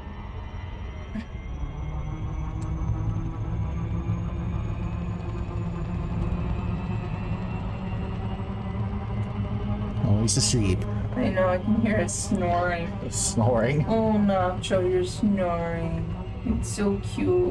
Oh, he's asleep. I know, I can hear it snoring. Snoring. Oh, Nacho, you're snoring. It's so cute.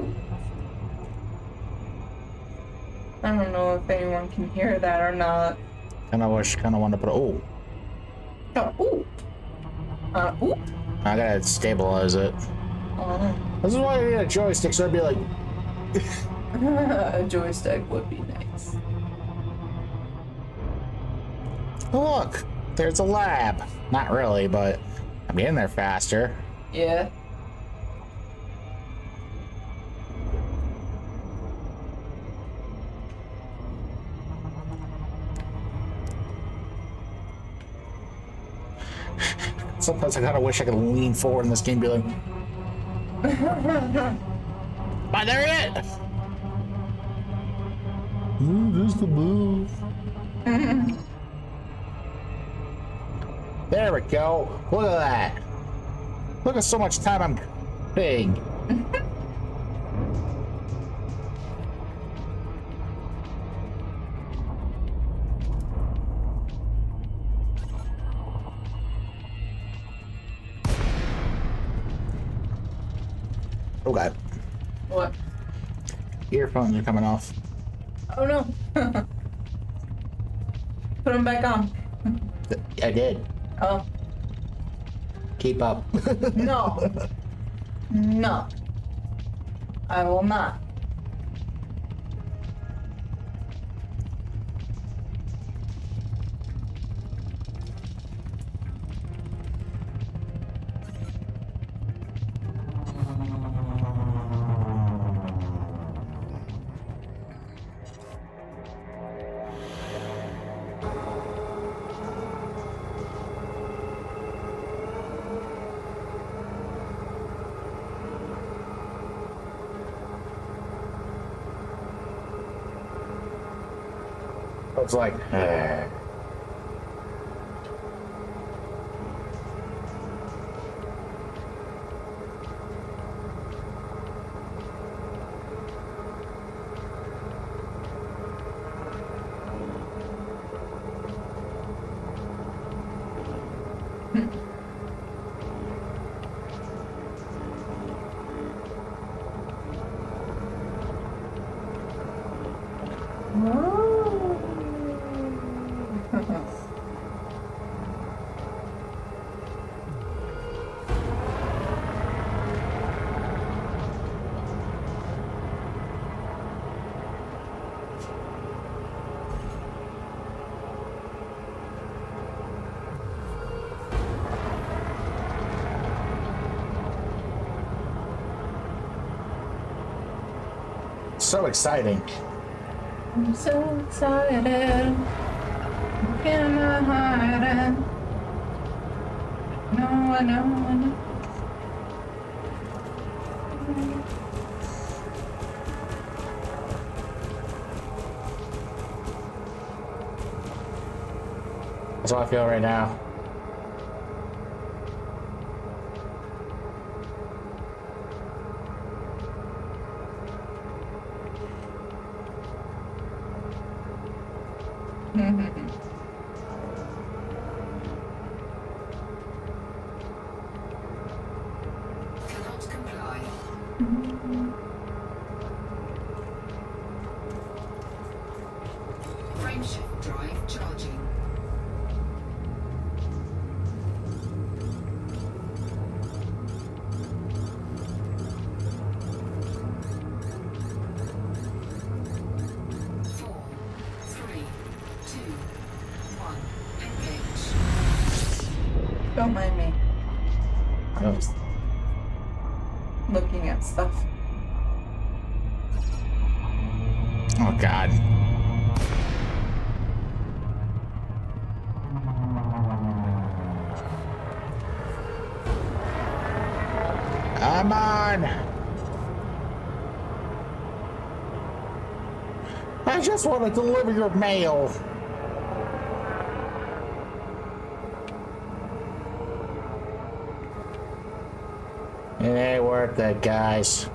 I don't know if anyone can hear that or not. Kind of wish, kind of want to put. Oh, Oh, ooh. Uh, ooh. I gotta stabilize it. Oh. This is why I need a joystick, so I'd be like, A joystick would be nice. oh, look, there's a lab. Not really, but I'm getting there faster. Yeah. Sometimes I kind of wish I could lean forward in this game and be like, oh, there he is! Ooh, there's the move. There we go. Look at that. Look at so much time I'm paying. Oh god. What? Earphones are coming off. Oh no. Put them back on. I did. Oh. Keep up. No. No. I will not. It's like, uh, so exciting. I'm so excited. Can I hide it? No, I know, I know. That's how I feel right now. Cannot comply. Frameshift drive charging. Four, three, two, one. Engage. Don't mind me. I'm Oh. just looking at stuff. Oh god. Come on. I just want to deliver your mail. It ain't worth it, guys.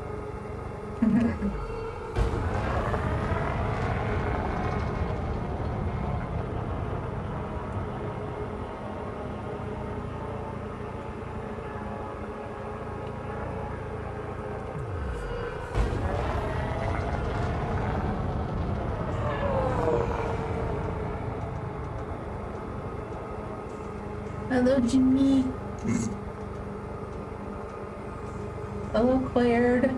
Hello, Jimmy. Hello, Claire.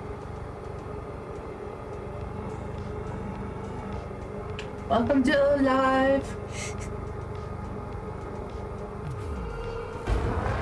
Welcome to live.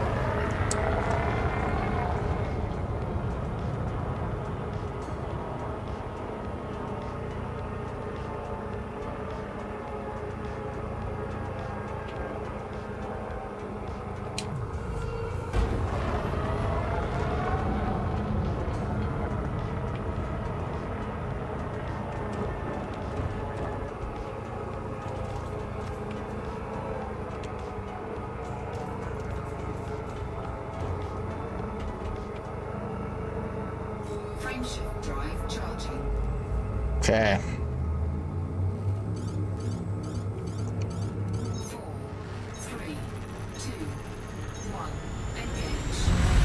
Frameshift drive charging. Okay. Four, three, two, one. Engage.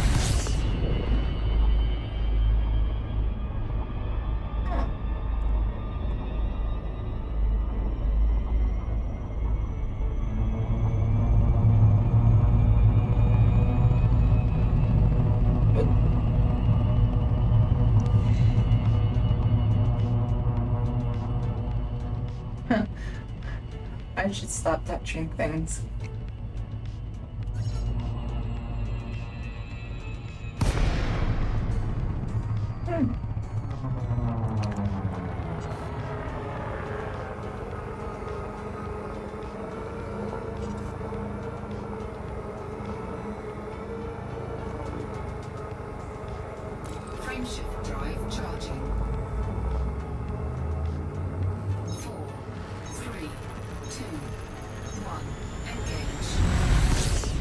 I should stop touching things. Hmm. Frameshift drive charging. Four, three, two, one. Engage.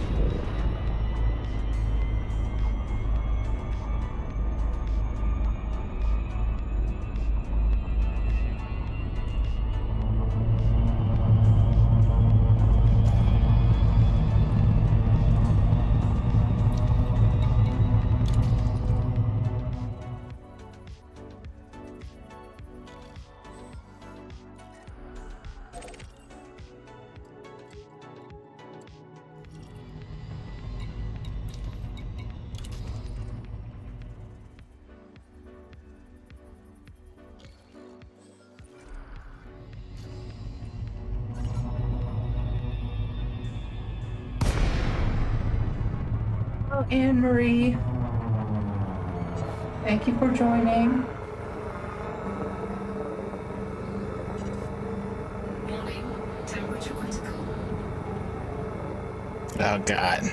Oh, Anne Marie. Thank you for joining. Warning. Temperature critical. Oh god.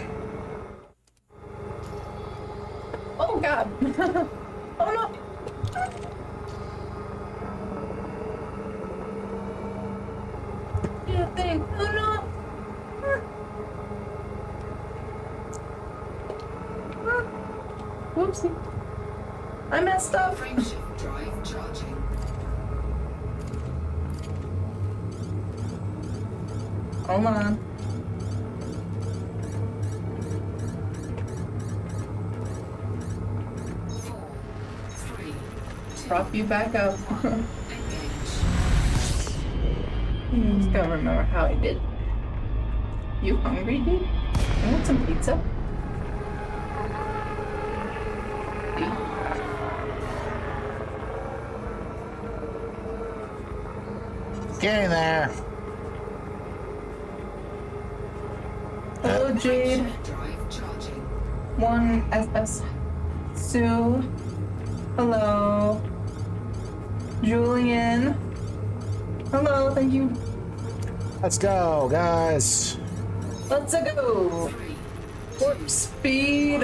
Oh god. Oh no. Yeah, thing. Oh no. Whoopsie. I messed up. Frameshift drive charging. Hold on. Four, three, two, Prop you back up. engage. I'm just gonna remember how I did. You hungry, dude? You want some pizza? Getting there. Hello, Jade. Frameshift drive charging. One S S. Sue. Hello. Julian. Hello, thank you. Let's go, guys. Let's go. Three, Warp speed.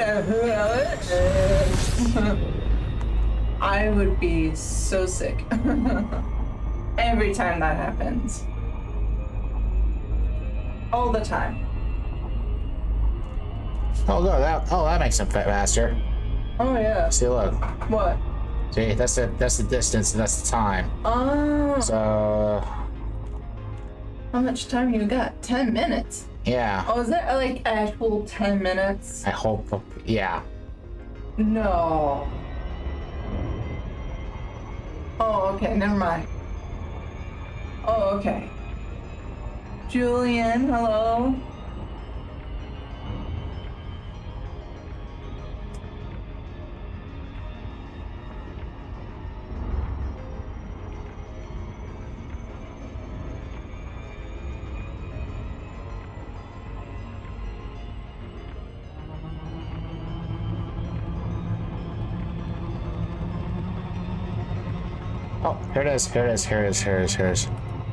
I would be so sick every time that happens. All the time. Oh, go. That, oh, that makes them fit faster. Oh yeah. See, look. What? See, that's the that's the distance and that's the time. Oh. So, How much time you got? Ten minutes. yeah. Oh, is that like actual ten minutes? I hope. Yeah. No. Oh, okay. Never mind. Oh, okay. Julian, hello. Oh, here it is. Here it is. Here it is. Here it is. Here it is.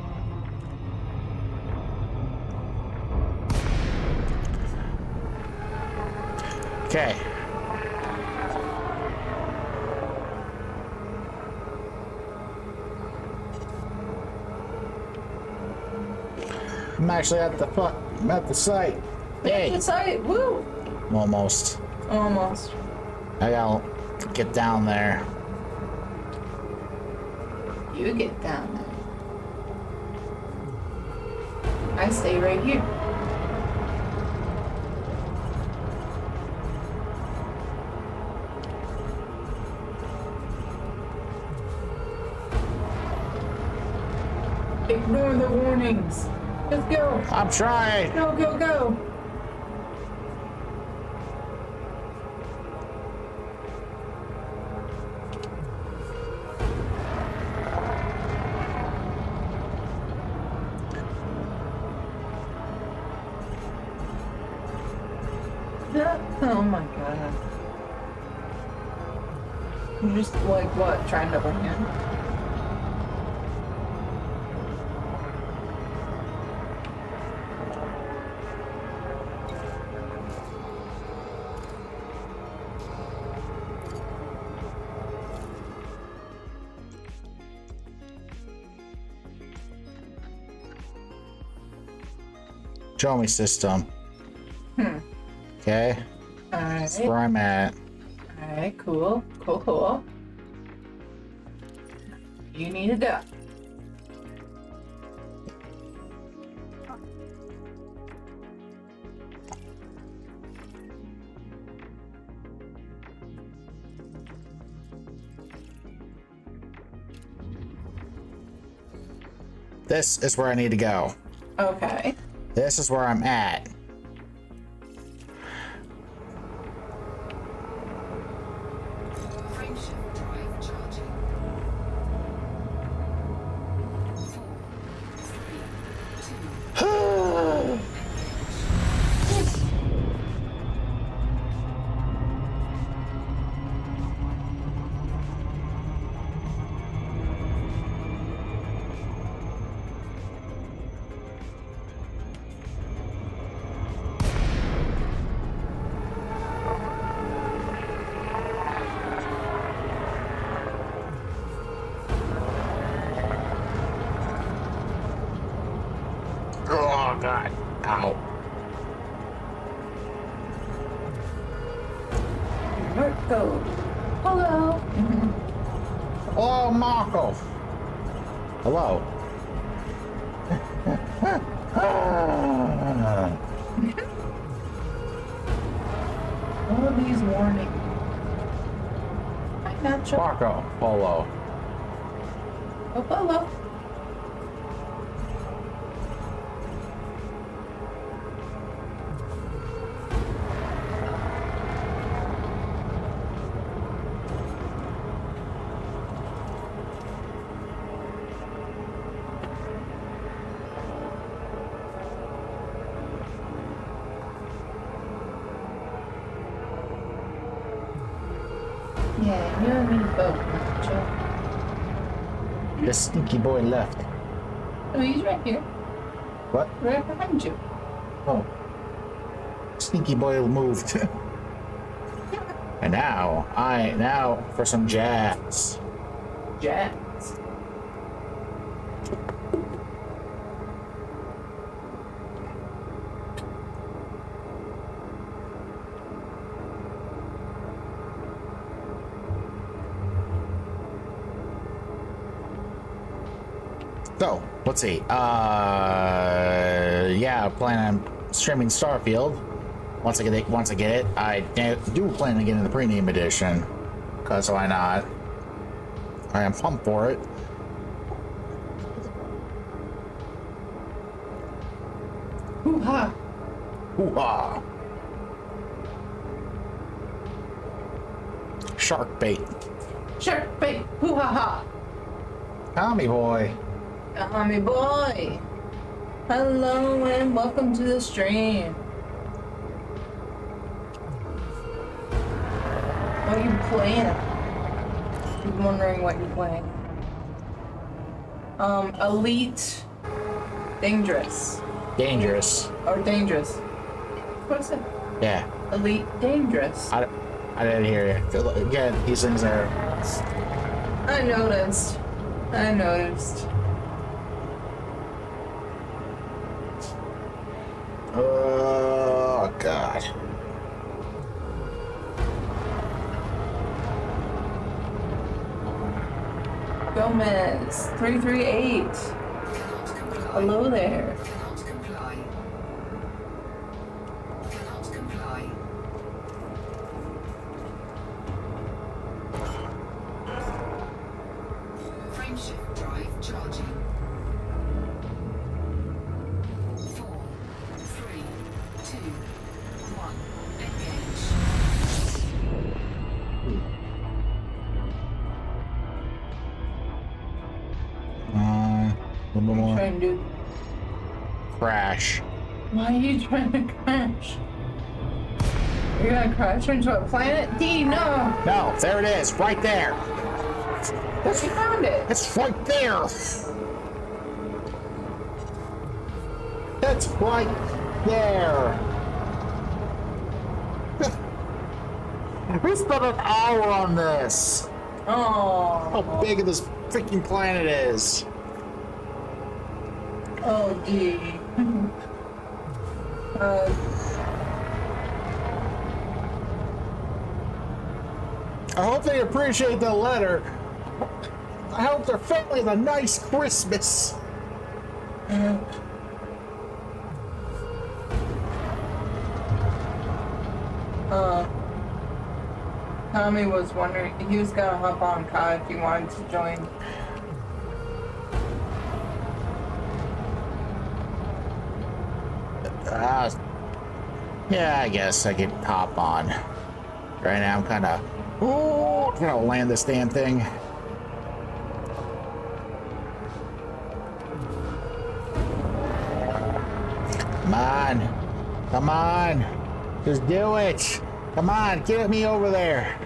Okay. I'm actually at the fuck. I'm at the site. Yay! It's right. Woo. Almost. Almost. I gotta get down there. You get down there. I stay right here. Ignore the warnings. Let's go. I'm trying. Go, go, go. Oh my god. I'm just like what? Trying to win him? Show me system. Hmm. Okay. Alright. That's where I'm at. Alright, cool. Cool, cool. You need to go. This is where I need to go. Okay. This is where I'm at. Frameshift drive charging. Four, three, two, Oh god. Ow. Marco. Hello. Oh, Marco. Hello. All of these warnings. I got you. Marco Polo. Oh, hello. Yeah, you and me both, Joe. The stinky boy left. Oh, he's right here. What? Right behind you. Oh. Sneaky boy moved. And now, I, now for some jazz. Jazz. So, let's see. Uh, yeah, plan on streaming Starfield. Once I get it, once I get it, I do plan on getting the premium edition. Cause why not? I am pumped for it. Hoo-ha. Hoo-ha! Shark bait. Shark bait. Hoo-ha-ha. Tommy boy. Tommy boy. Hello and welcome to the stream. What are you playing? You're wondering what you're playing. Um, Elite Dangerous. Dangerous. Or Dangerous. What is it? Yeah. Elite Dangerous. I, I didn't hear you. Again, these things are... I noticed. I noticed. Oh, God. Gomez, three three eight. Cannot comply. Hello there. Cannot comply. Cannot comply. Frameshift drive charging. Four, three, two, one. Engage. Uh, a little bit more. Trying to. Crash. Why are you trying to crash? You're gonna crash into a planet? D, no! No, there it is, right there. But you found it. It's right there. It's right there. We spent an hour on this. Oh. How big this freaking planet is. Oh, D. uh, I hope they appreciate the letter. I hope their family has a nice Christmas. uh, uh, Tommy was wondering, he was gonna hop on C O D if he wanted to join. Uh, yeah, I guess I could hop on. Right now I'm kind of, ooh, I'm gonna land this damn thing. Come on, come on, just do it. Come on, get me over there.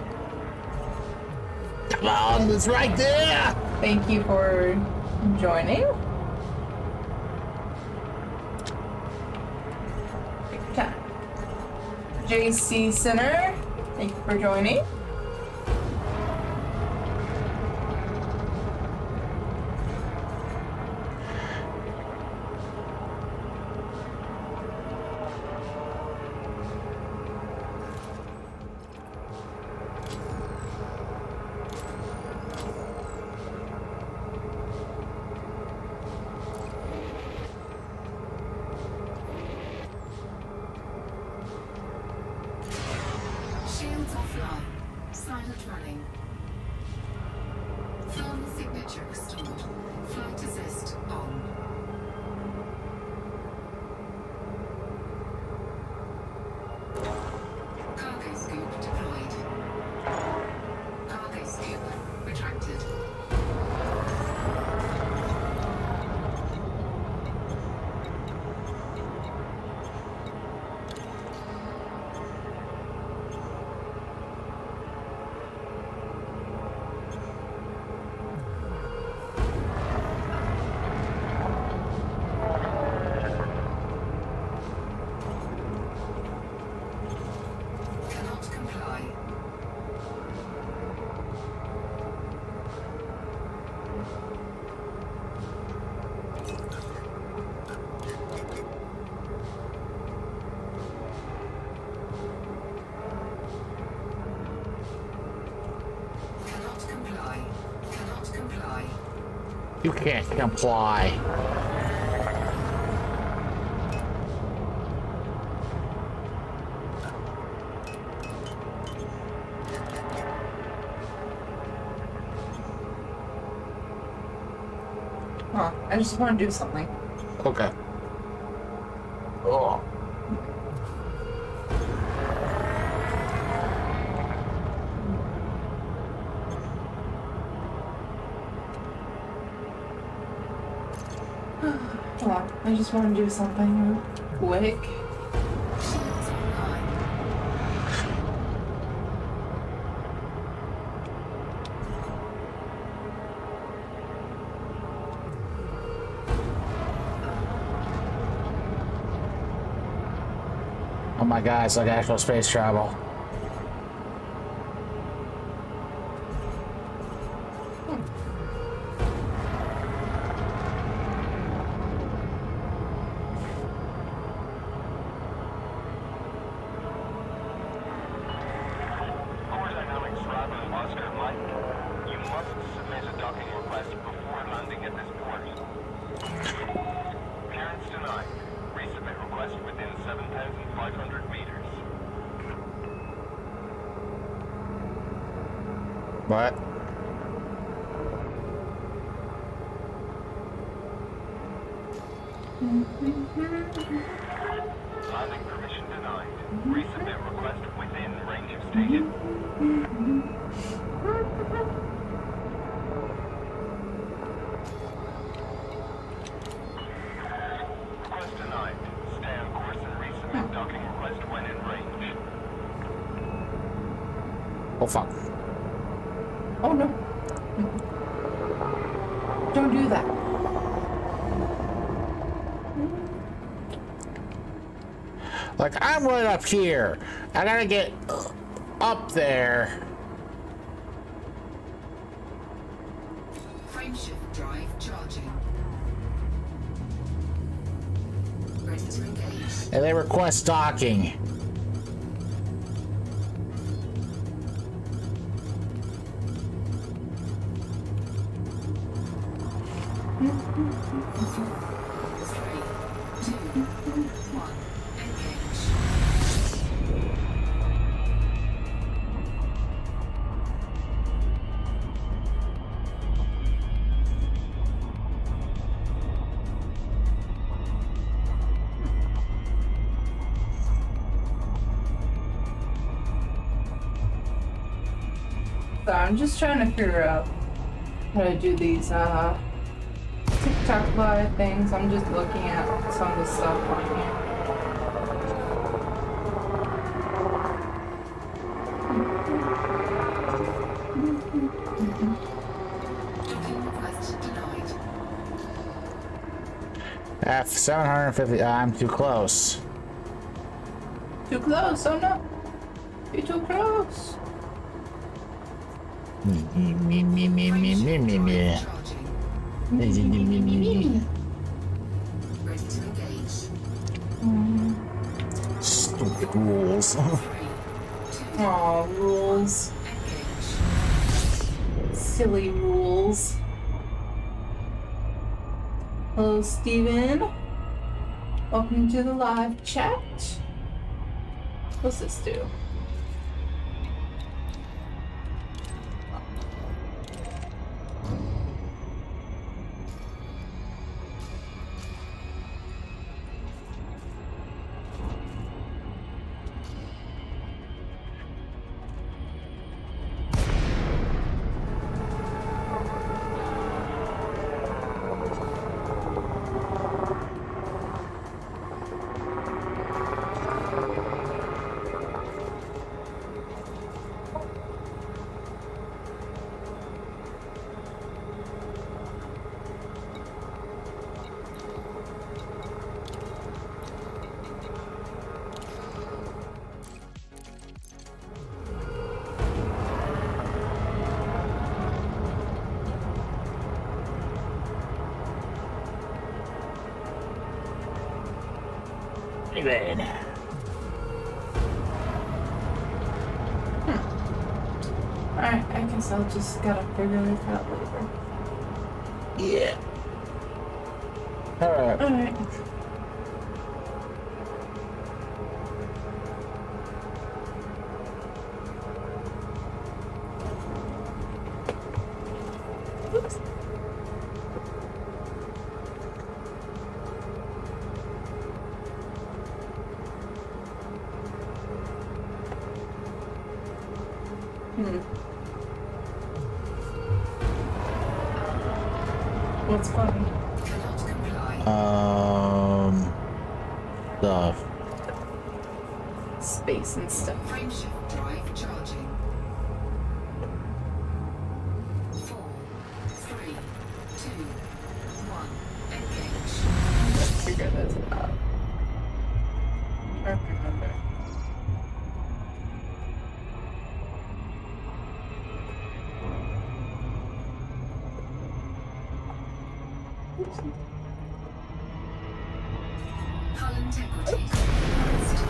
Come on, it's right there. Thank you for joining. Okay. J C Center, thank you for joining. Shields offline. Silent running. Film signature restored. Flight assist on. Cargo scoop deployed. Cargo scoop retracted. Cannot comply. Cannot comply. Cannot comply. You can't comply. Huh, I just want to do something. Okay. Oh. Hold on, I just want to do something real quick. Shields online. Oh my god, it's like actual space travel. Core Dynamics Bravo Oscar Mike, you must submit a docking request What? Landing permission denied. Resubmit request within range of station. Request denied. Stay on course and resubmit docking request when in range. Oh fuck. Oh no. Don't do that. Like, I'm right up here. I gotta get up there. Frameshift drive charging. Ready to engage. And they request docking. Three, two, one, engage. So I'm just trying to figure out how to do these uh TikTok live things. I'm just looking at some of the stuff on here. Docking request denied. F seven fifty. I'm too close. Too close, oh no. You're too close. Me, me, me, me, me, me, me, me. Charging. Me, me, me, me, me. Ready to engage. Stupid rules. Three, two, Aw, rules. engage. Silly rules. Hello, Steven. Welcome to the live chat. What's this do? Good. Alright, I guess I'll just gotta figure this out later. Yeah. Alright. Alright. Oops. Hmm. What's funny? Cannot comply. Um. Stuff. Space and stuff. Frameshift drive charging. Four, three, two, one, engage. Let's figure this out. I don't remember. Hull integrity compromised.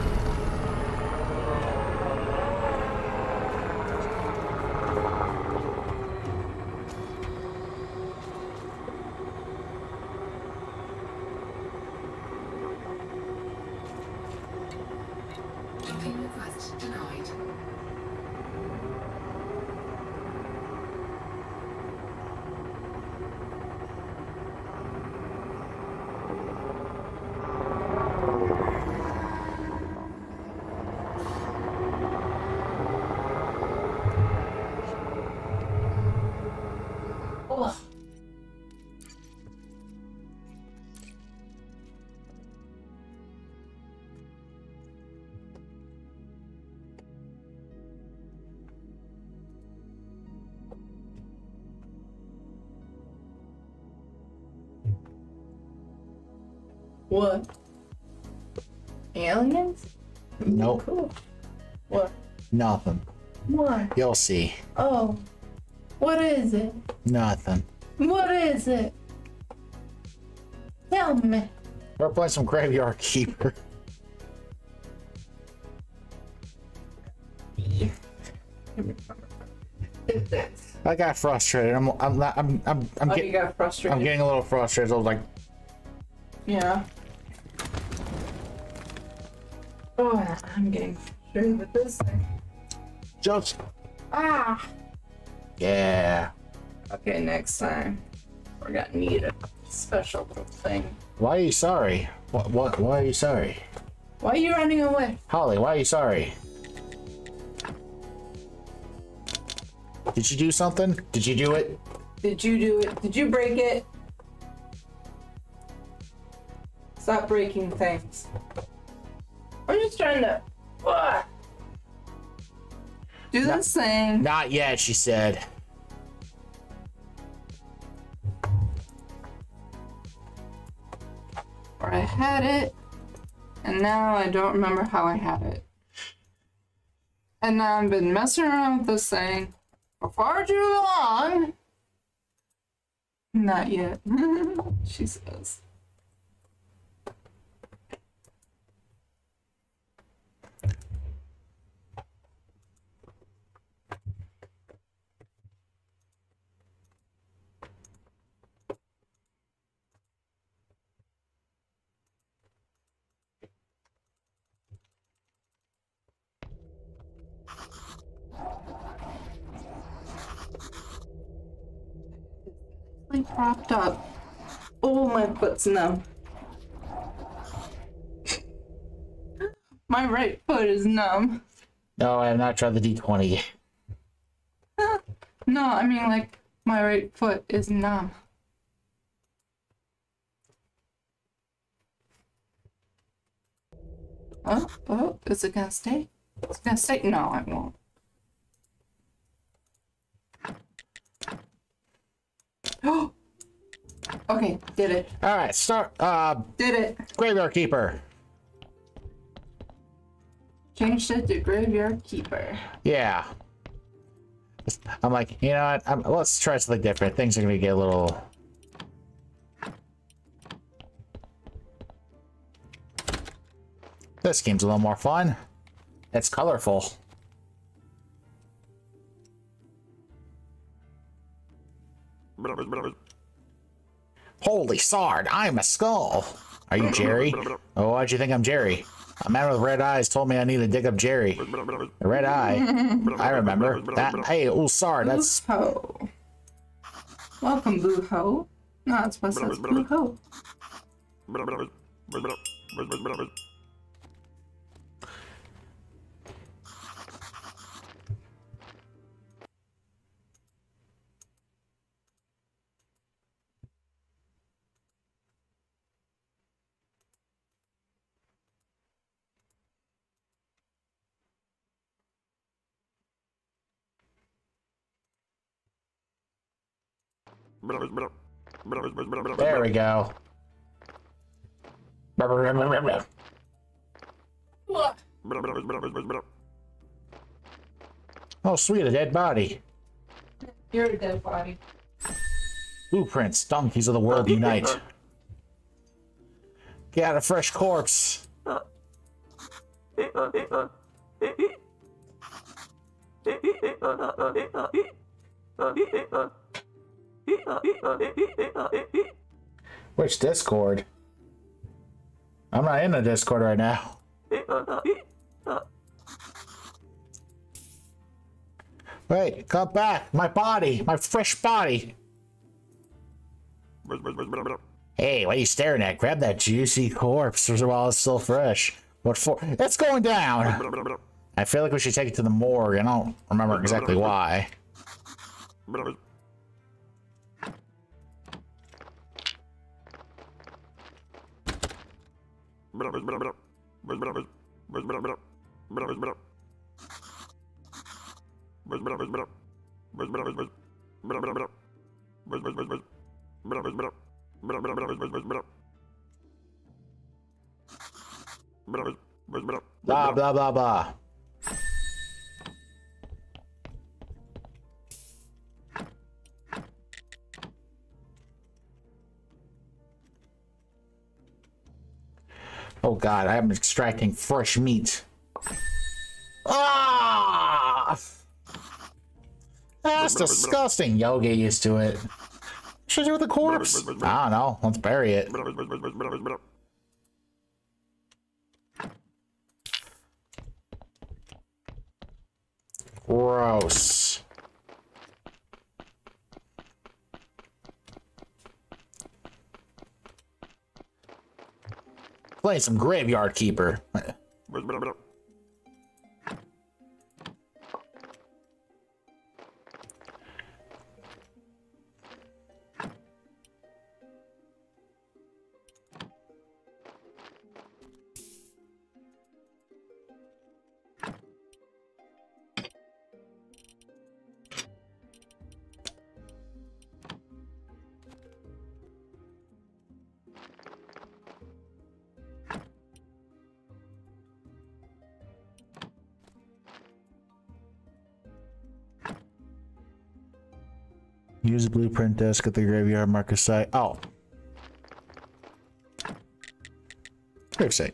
Docking request denied. What? Aliens? Nope. Cool. What? Nothing. What? You'll see. Oh. What is it? Nothing. What is it? Tell me. We're playing some Graveyard Keeper. I got frustrated. I'm I'm not, I'm I'm I'm, Oh, get, you got frustrated. I'm getting a little frustrated. I was like, Yeah. Oh, I'm getting frustrated with this thing. jokes. Ah. Yeah. Okay, next time we're gonna need a special little thing. Why are you sorry? What what? Why are you sorry? Why are you running away? Holly, why are you sorry? Did you do something? Did you do it? Did you do it? Did you break it? Stop breaking things. I'm just trying to. What? Do No. this thing. Not yet, she said. Or I had it, and now I don't remember how I had it. And now I've been messing around with this thing for far too long. Not yet, she says. Propped up. Oh, my foot's numb. My right foot is numb. No, I have not tried the D twenty. No, I mean like my right foot is numb. Oh, oh, is it gonna stay? It's gonna stay? No, I won't. Oh! Okay, did it. All right, start. Uh, Did it. Graveyard Keeper. Changed it to Graveyard Keeper. Yeah. I'm like, you know what? I'm, let's try something different. Things are gonna get a little. This game's a little more fun. It's colorful. Holy sard, I'm a skull. Are you Jerry? Oh, why'd you think I'm Jerry? A man with red eyes told me I need to dig up Jerry. A red eye? I remember. That. Hey, oh, sard, that's... Boo-ho. Welcome, Boo-ho. No, it's supposed to say Boo-ho. There we go. Oh, sweet, a dead body. You're a dead body. Blueprints, donkeys of the world unite. Get a fresh corpse. Which Discord? I'm not in the Discord right now. Wait, come back. My body. My fresh body. Hey, what are you staring at? Grab that juicy corpse while it's still fresh. What for? It's going down. I feel like we should take it to the morgue. I don't remember exactly why. Blah, blah, blah, blah. Oh god, I am extracting fresh meat. Ah! That's disgusting. Yo, get used to it. What should I do with the corpse? I don't know. Let's bury it. Gross. Play some Graveyard Keeper. Use the blueprint desk at the graveyard marker site. Oh. Grave site.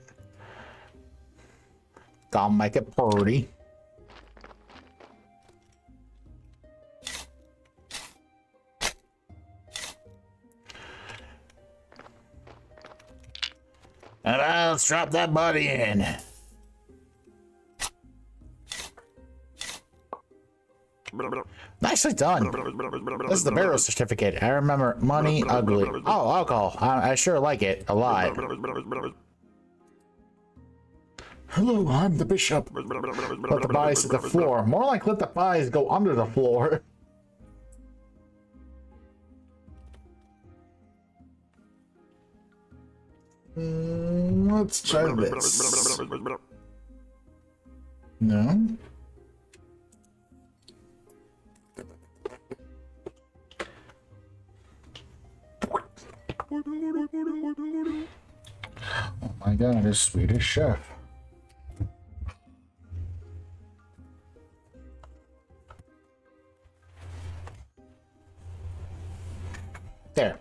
Gotta make it pretty. And uh, let's drop that body in. Nicely done. This is the burial certificate. I remember money ugly. Oh, alcohol. I, I sure like it a lot. Hello, I'm the bishop. Let the bodies to the floor. More like let the bodies go under the floor. Mm, let's try this. No? Oh my god, a Swedish chef. There.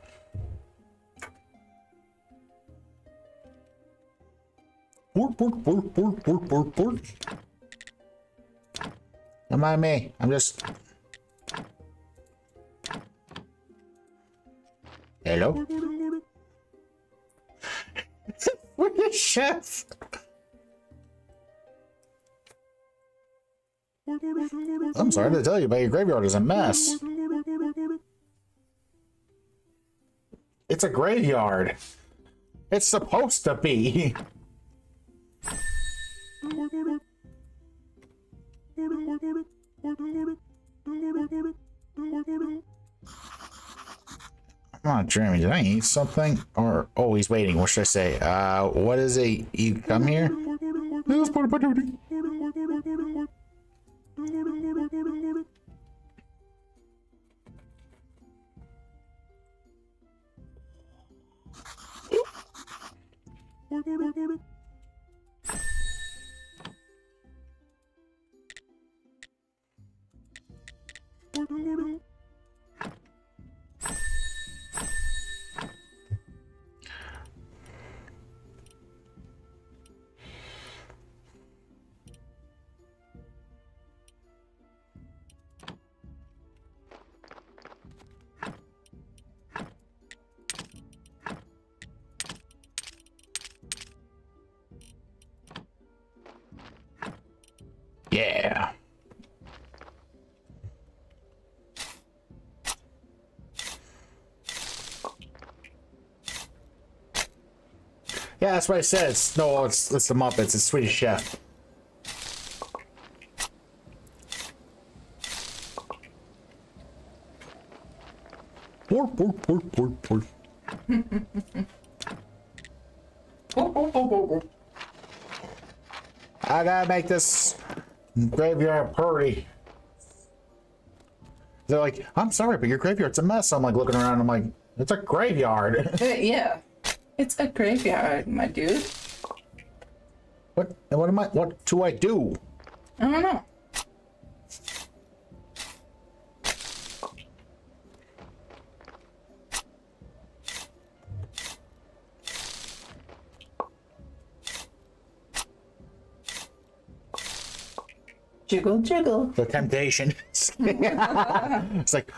Bork, bork, bork, bork, bork, bork, bork. Don't mind me. I'm just... Hello? Swedish chef! I'm sorry to tell you, but your graveyard is a mess. It's a graveyard. It's supposed to be. Come on, Jeremy, did I eat something? Or, oh, he's waiting. What should I say? Uh, what is it? You come here? This part of my duty. Yeah. Yeah, that's what I said. It's, no, it's, it's the Muppets. It's Swedish Chef. Pork, pork, pork, pork, pork. I gotta make this graveyard pretty. They're like, I'm sorry, but your graveyard's a mess. I'm like looking around. I'm like, it's a graveyard. Uh, yeah, it's a graveyard, my dude. What? What am I? What do I do? I don't know. Jiggle, jiggle. The temptation. It's like.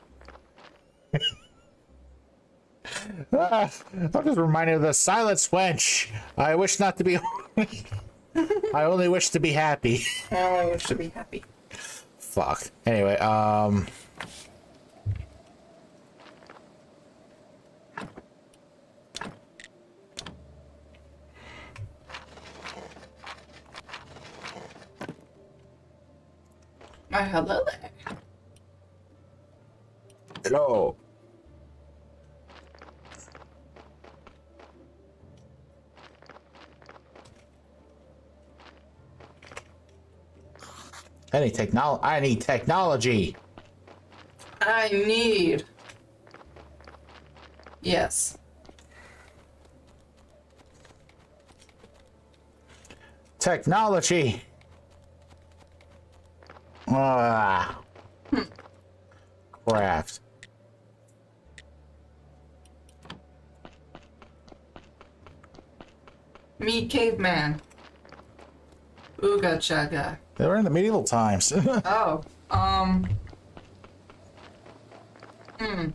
Ah, I'm just reminded of the silence wench. I wish not to be. I only wish to be happy. I only wish to be happy. Fuck. Anyway, um. My hello there. Hello. I need technology. I need technology. I need. Yes. Technology. Ah. Craft. Me, caveman. Ooga chaga. They were in the medieval times. Oh, um. Hmm.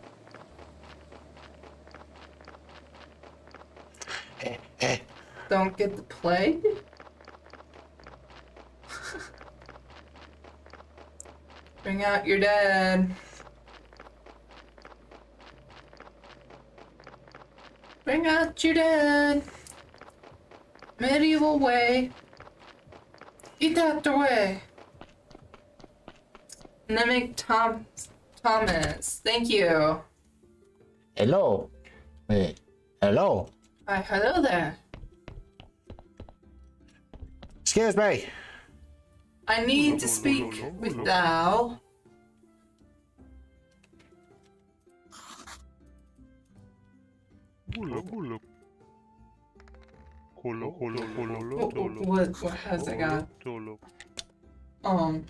eh, eh. Don't get the plague? Bring out your dad. Bring out your dad. Medieval way. Eat that away. Mimic Tom Thomas. Thank you. Hello. Wait. Hello. Hi, hello there. Excuse me. I need to speak with thou. What, what, what has it got? Um.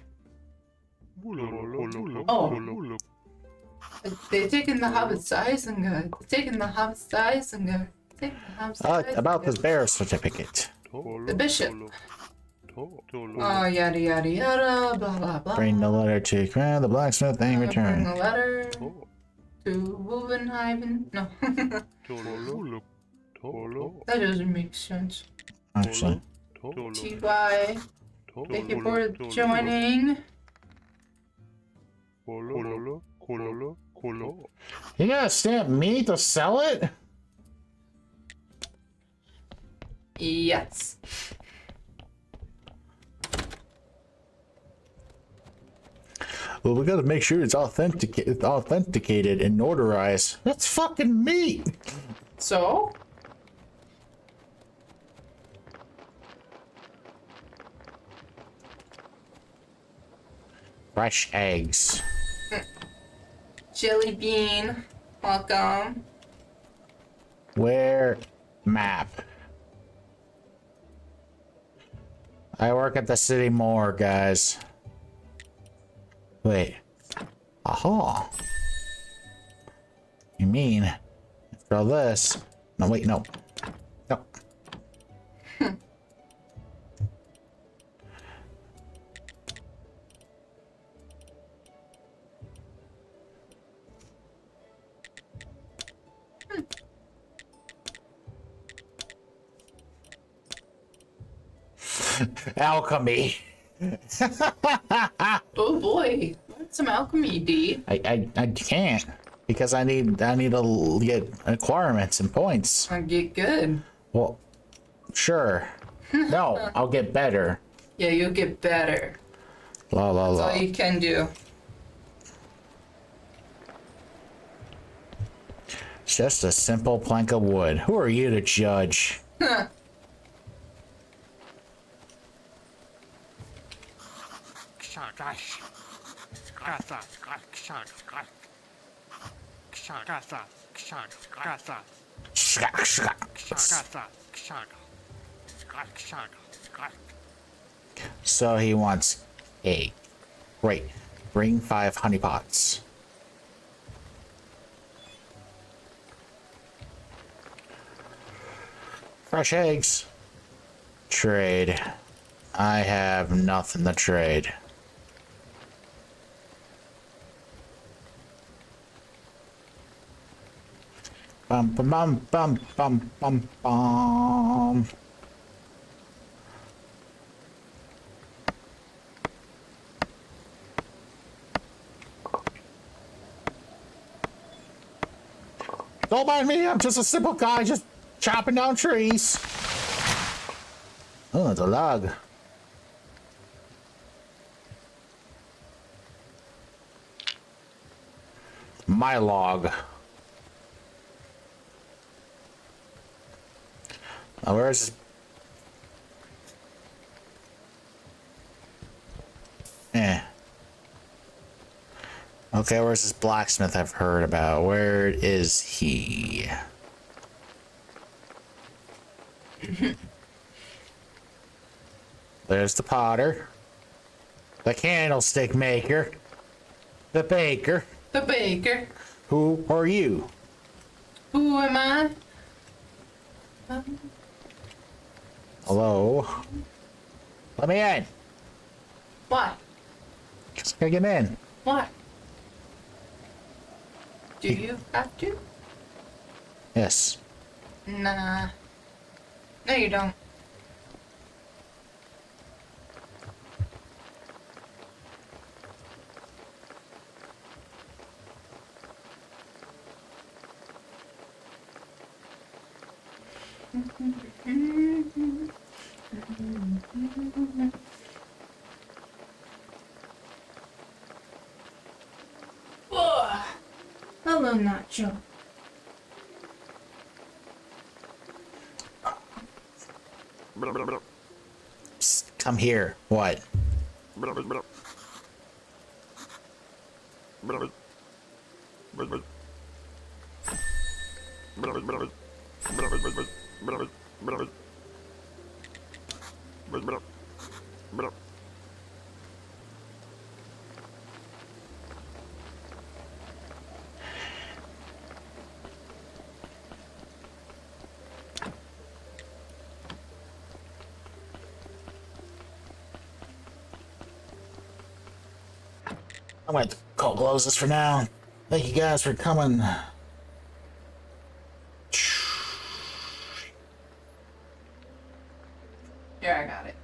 Oh. They're taking the Hobbit's eyes and good. They're taking the Hobbit's eyes and good. Taking the Hobbit's Uh, eyes about and this good. bear certificate. The bishop. Oh, yada yada yada, blah blah blah. Bring the letter to command the blacksmith and Uh, Bring return. the letter to Wolvenhaven. No. That doesn't make sense. Actually. T Y. Thank you for joining. You gotta stamp me to sell it? Yes. Well, we gotta make sure it's authentic authenticated and notarized. That's fucking meat. So? Fresh eggs. Jelly bean. Welcome. Where map? I work at the city morgue, guys. Wait. Aha. You mean throw this? No, wait, no. No. Alchemy. Oh boy. What's some alchemy, D? I, I I can't because I need I need to get requirements and points. I get good. Well, sure. No, I'll get better. Yeah, you'll get better. La la That's la. all you can do. It's just a simple plank of wood. Who are you to judge? Huh. Shka, shka. So he wants cake. Great. Bring five honey pots. Fresh eggs. Trade. I have nothing to trade. Bum bum bum bum bum bum bum. Don't mind me, I'm just a simple guy just chopping down trees. Oh, it's a log. My log. Now, where is this? Eh. Okay, where's this blacksmith I've heard about? Where is he? There's the potter. The candlestick maker. The baker. The baker. Who are you? Who am I? Um, Hello? Let me in. Why? Just gonna get in. Why? Do you have to? Yes. Nah. No, you don't. Oh, hello, Nacho. Psst, come here. What? I'm going to call close this for now. Thank you guys for coming. Yeah, I got it.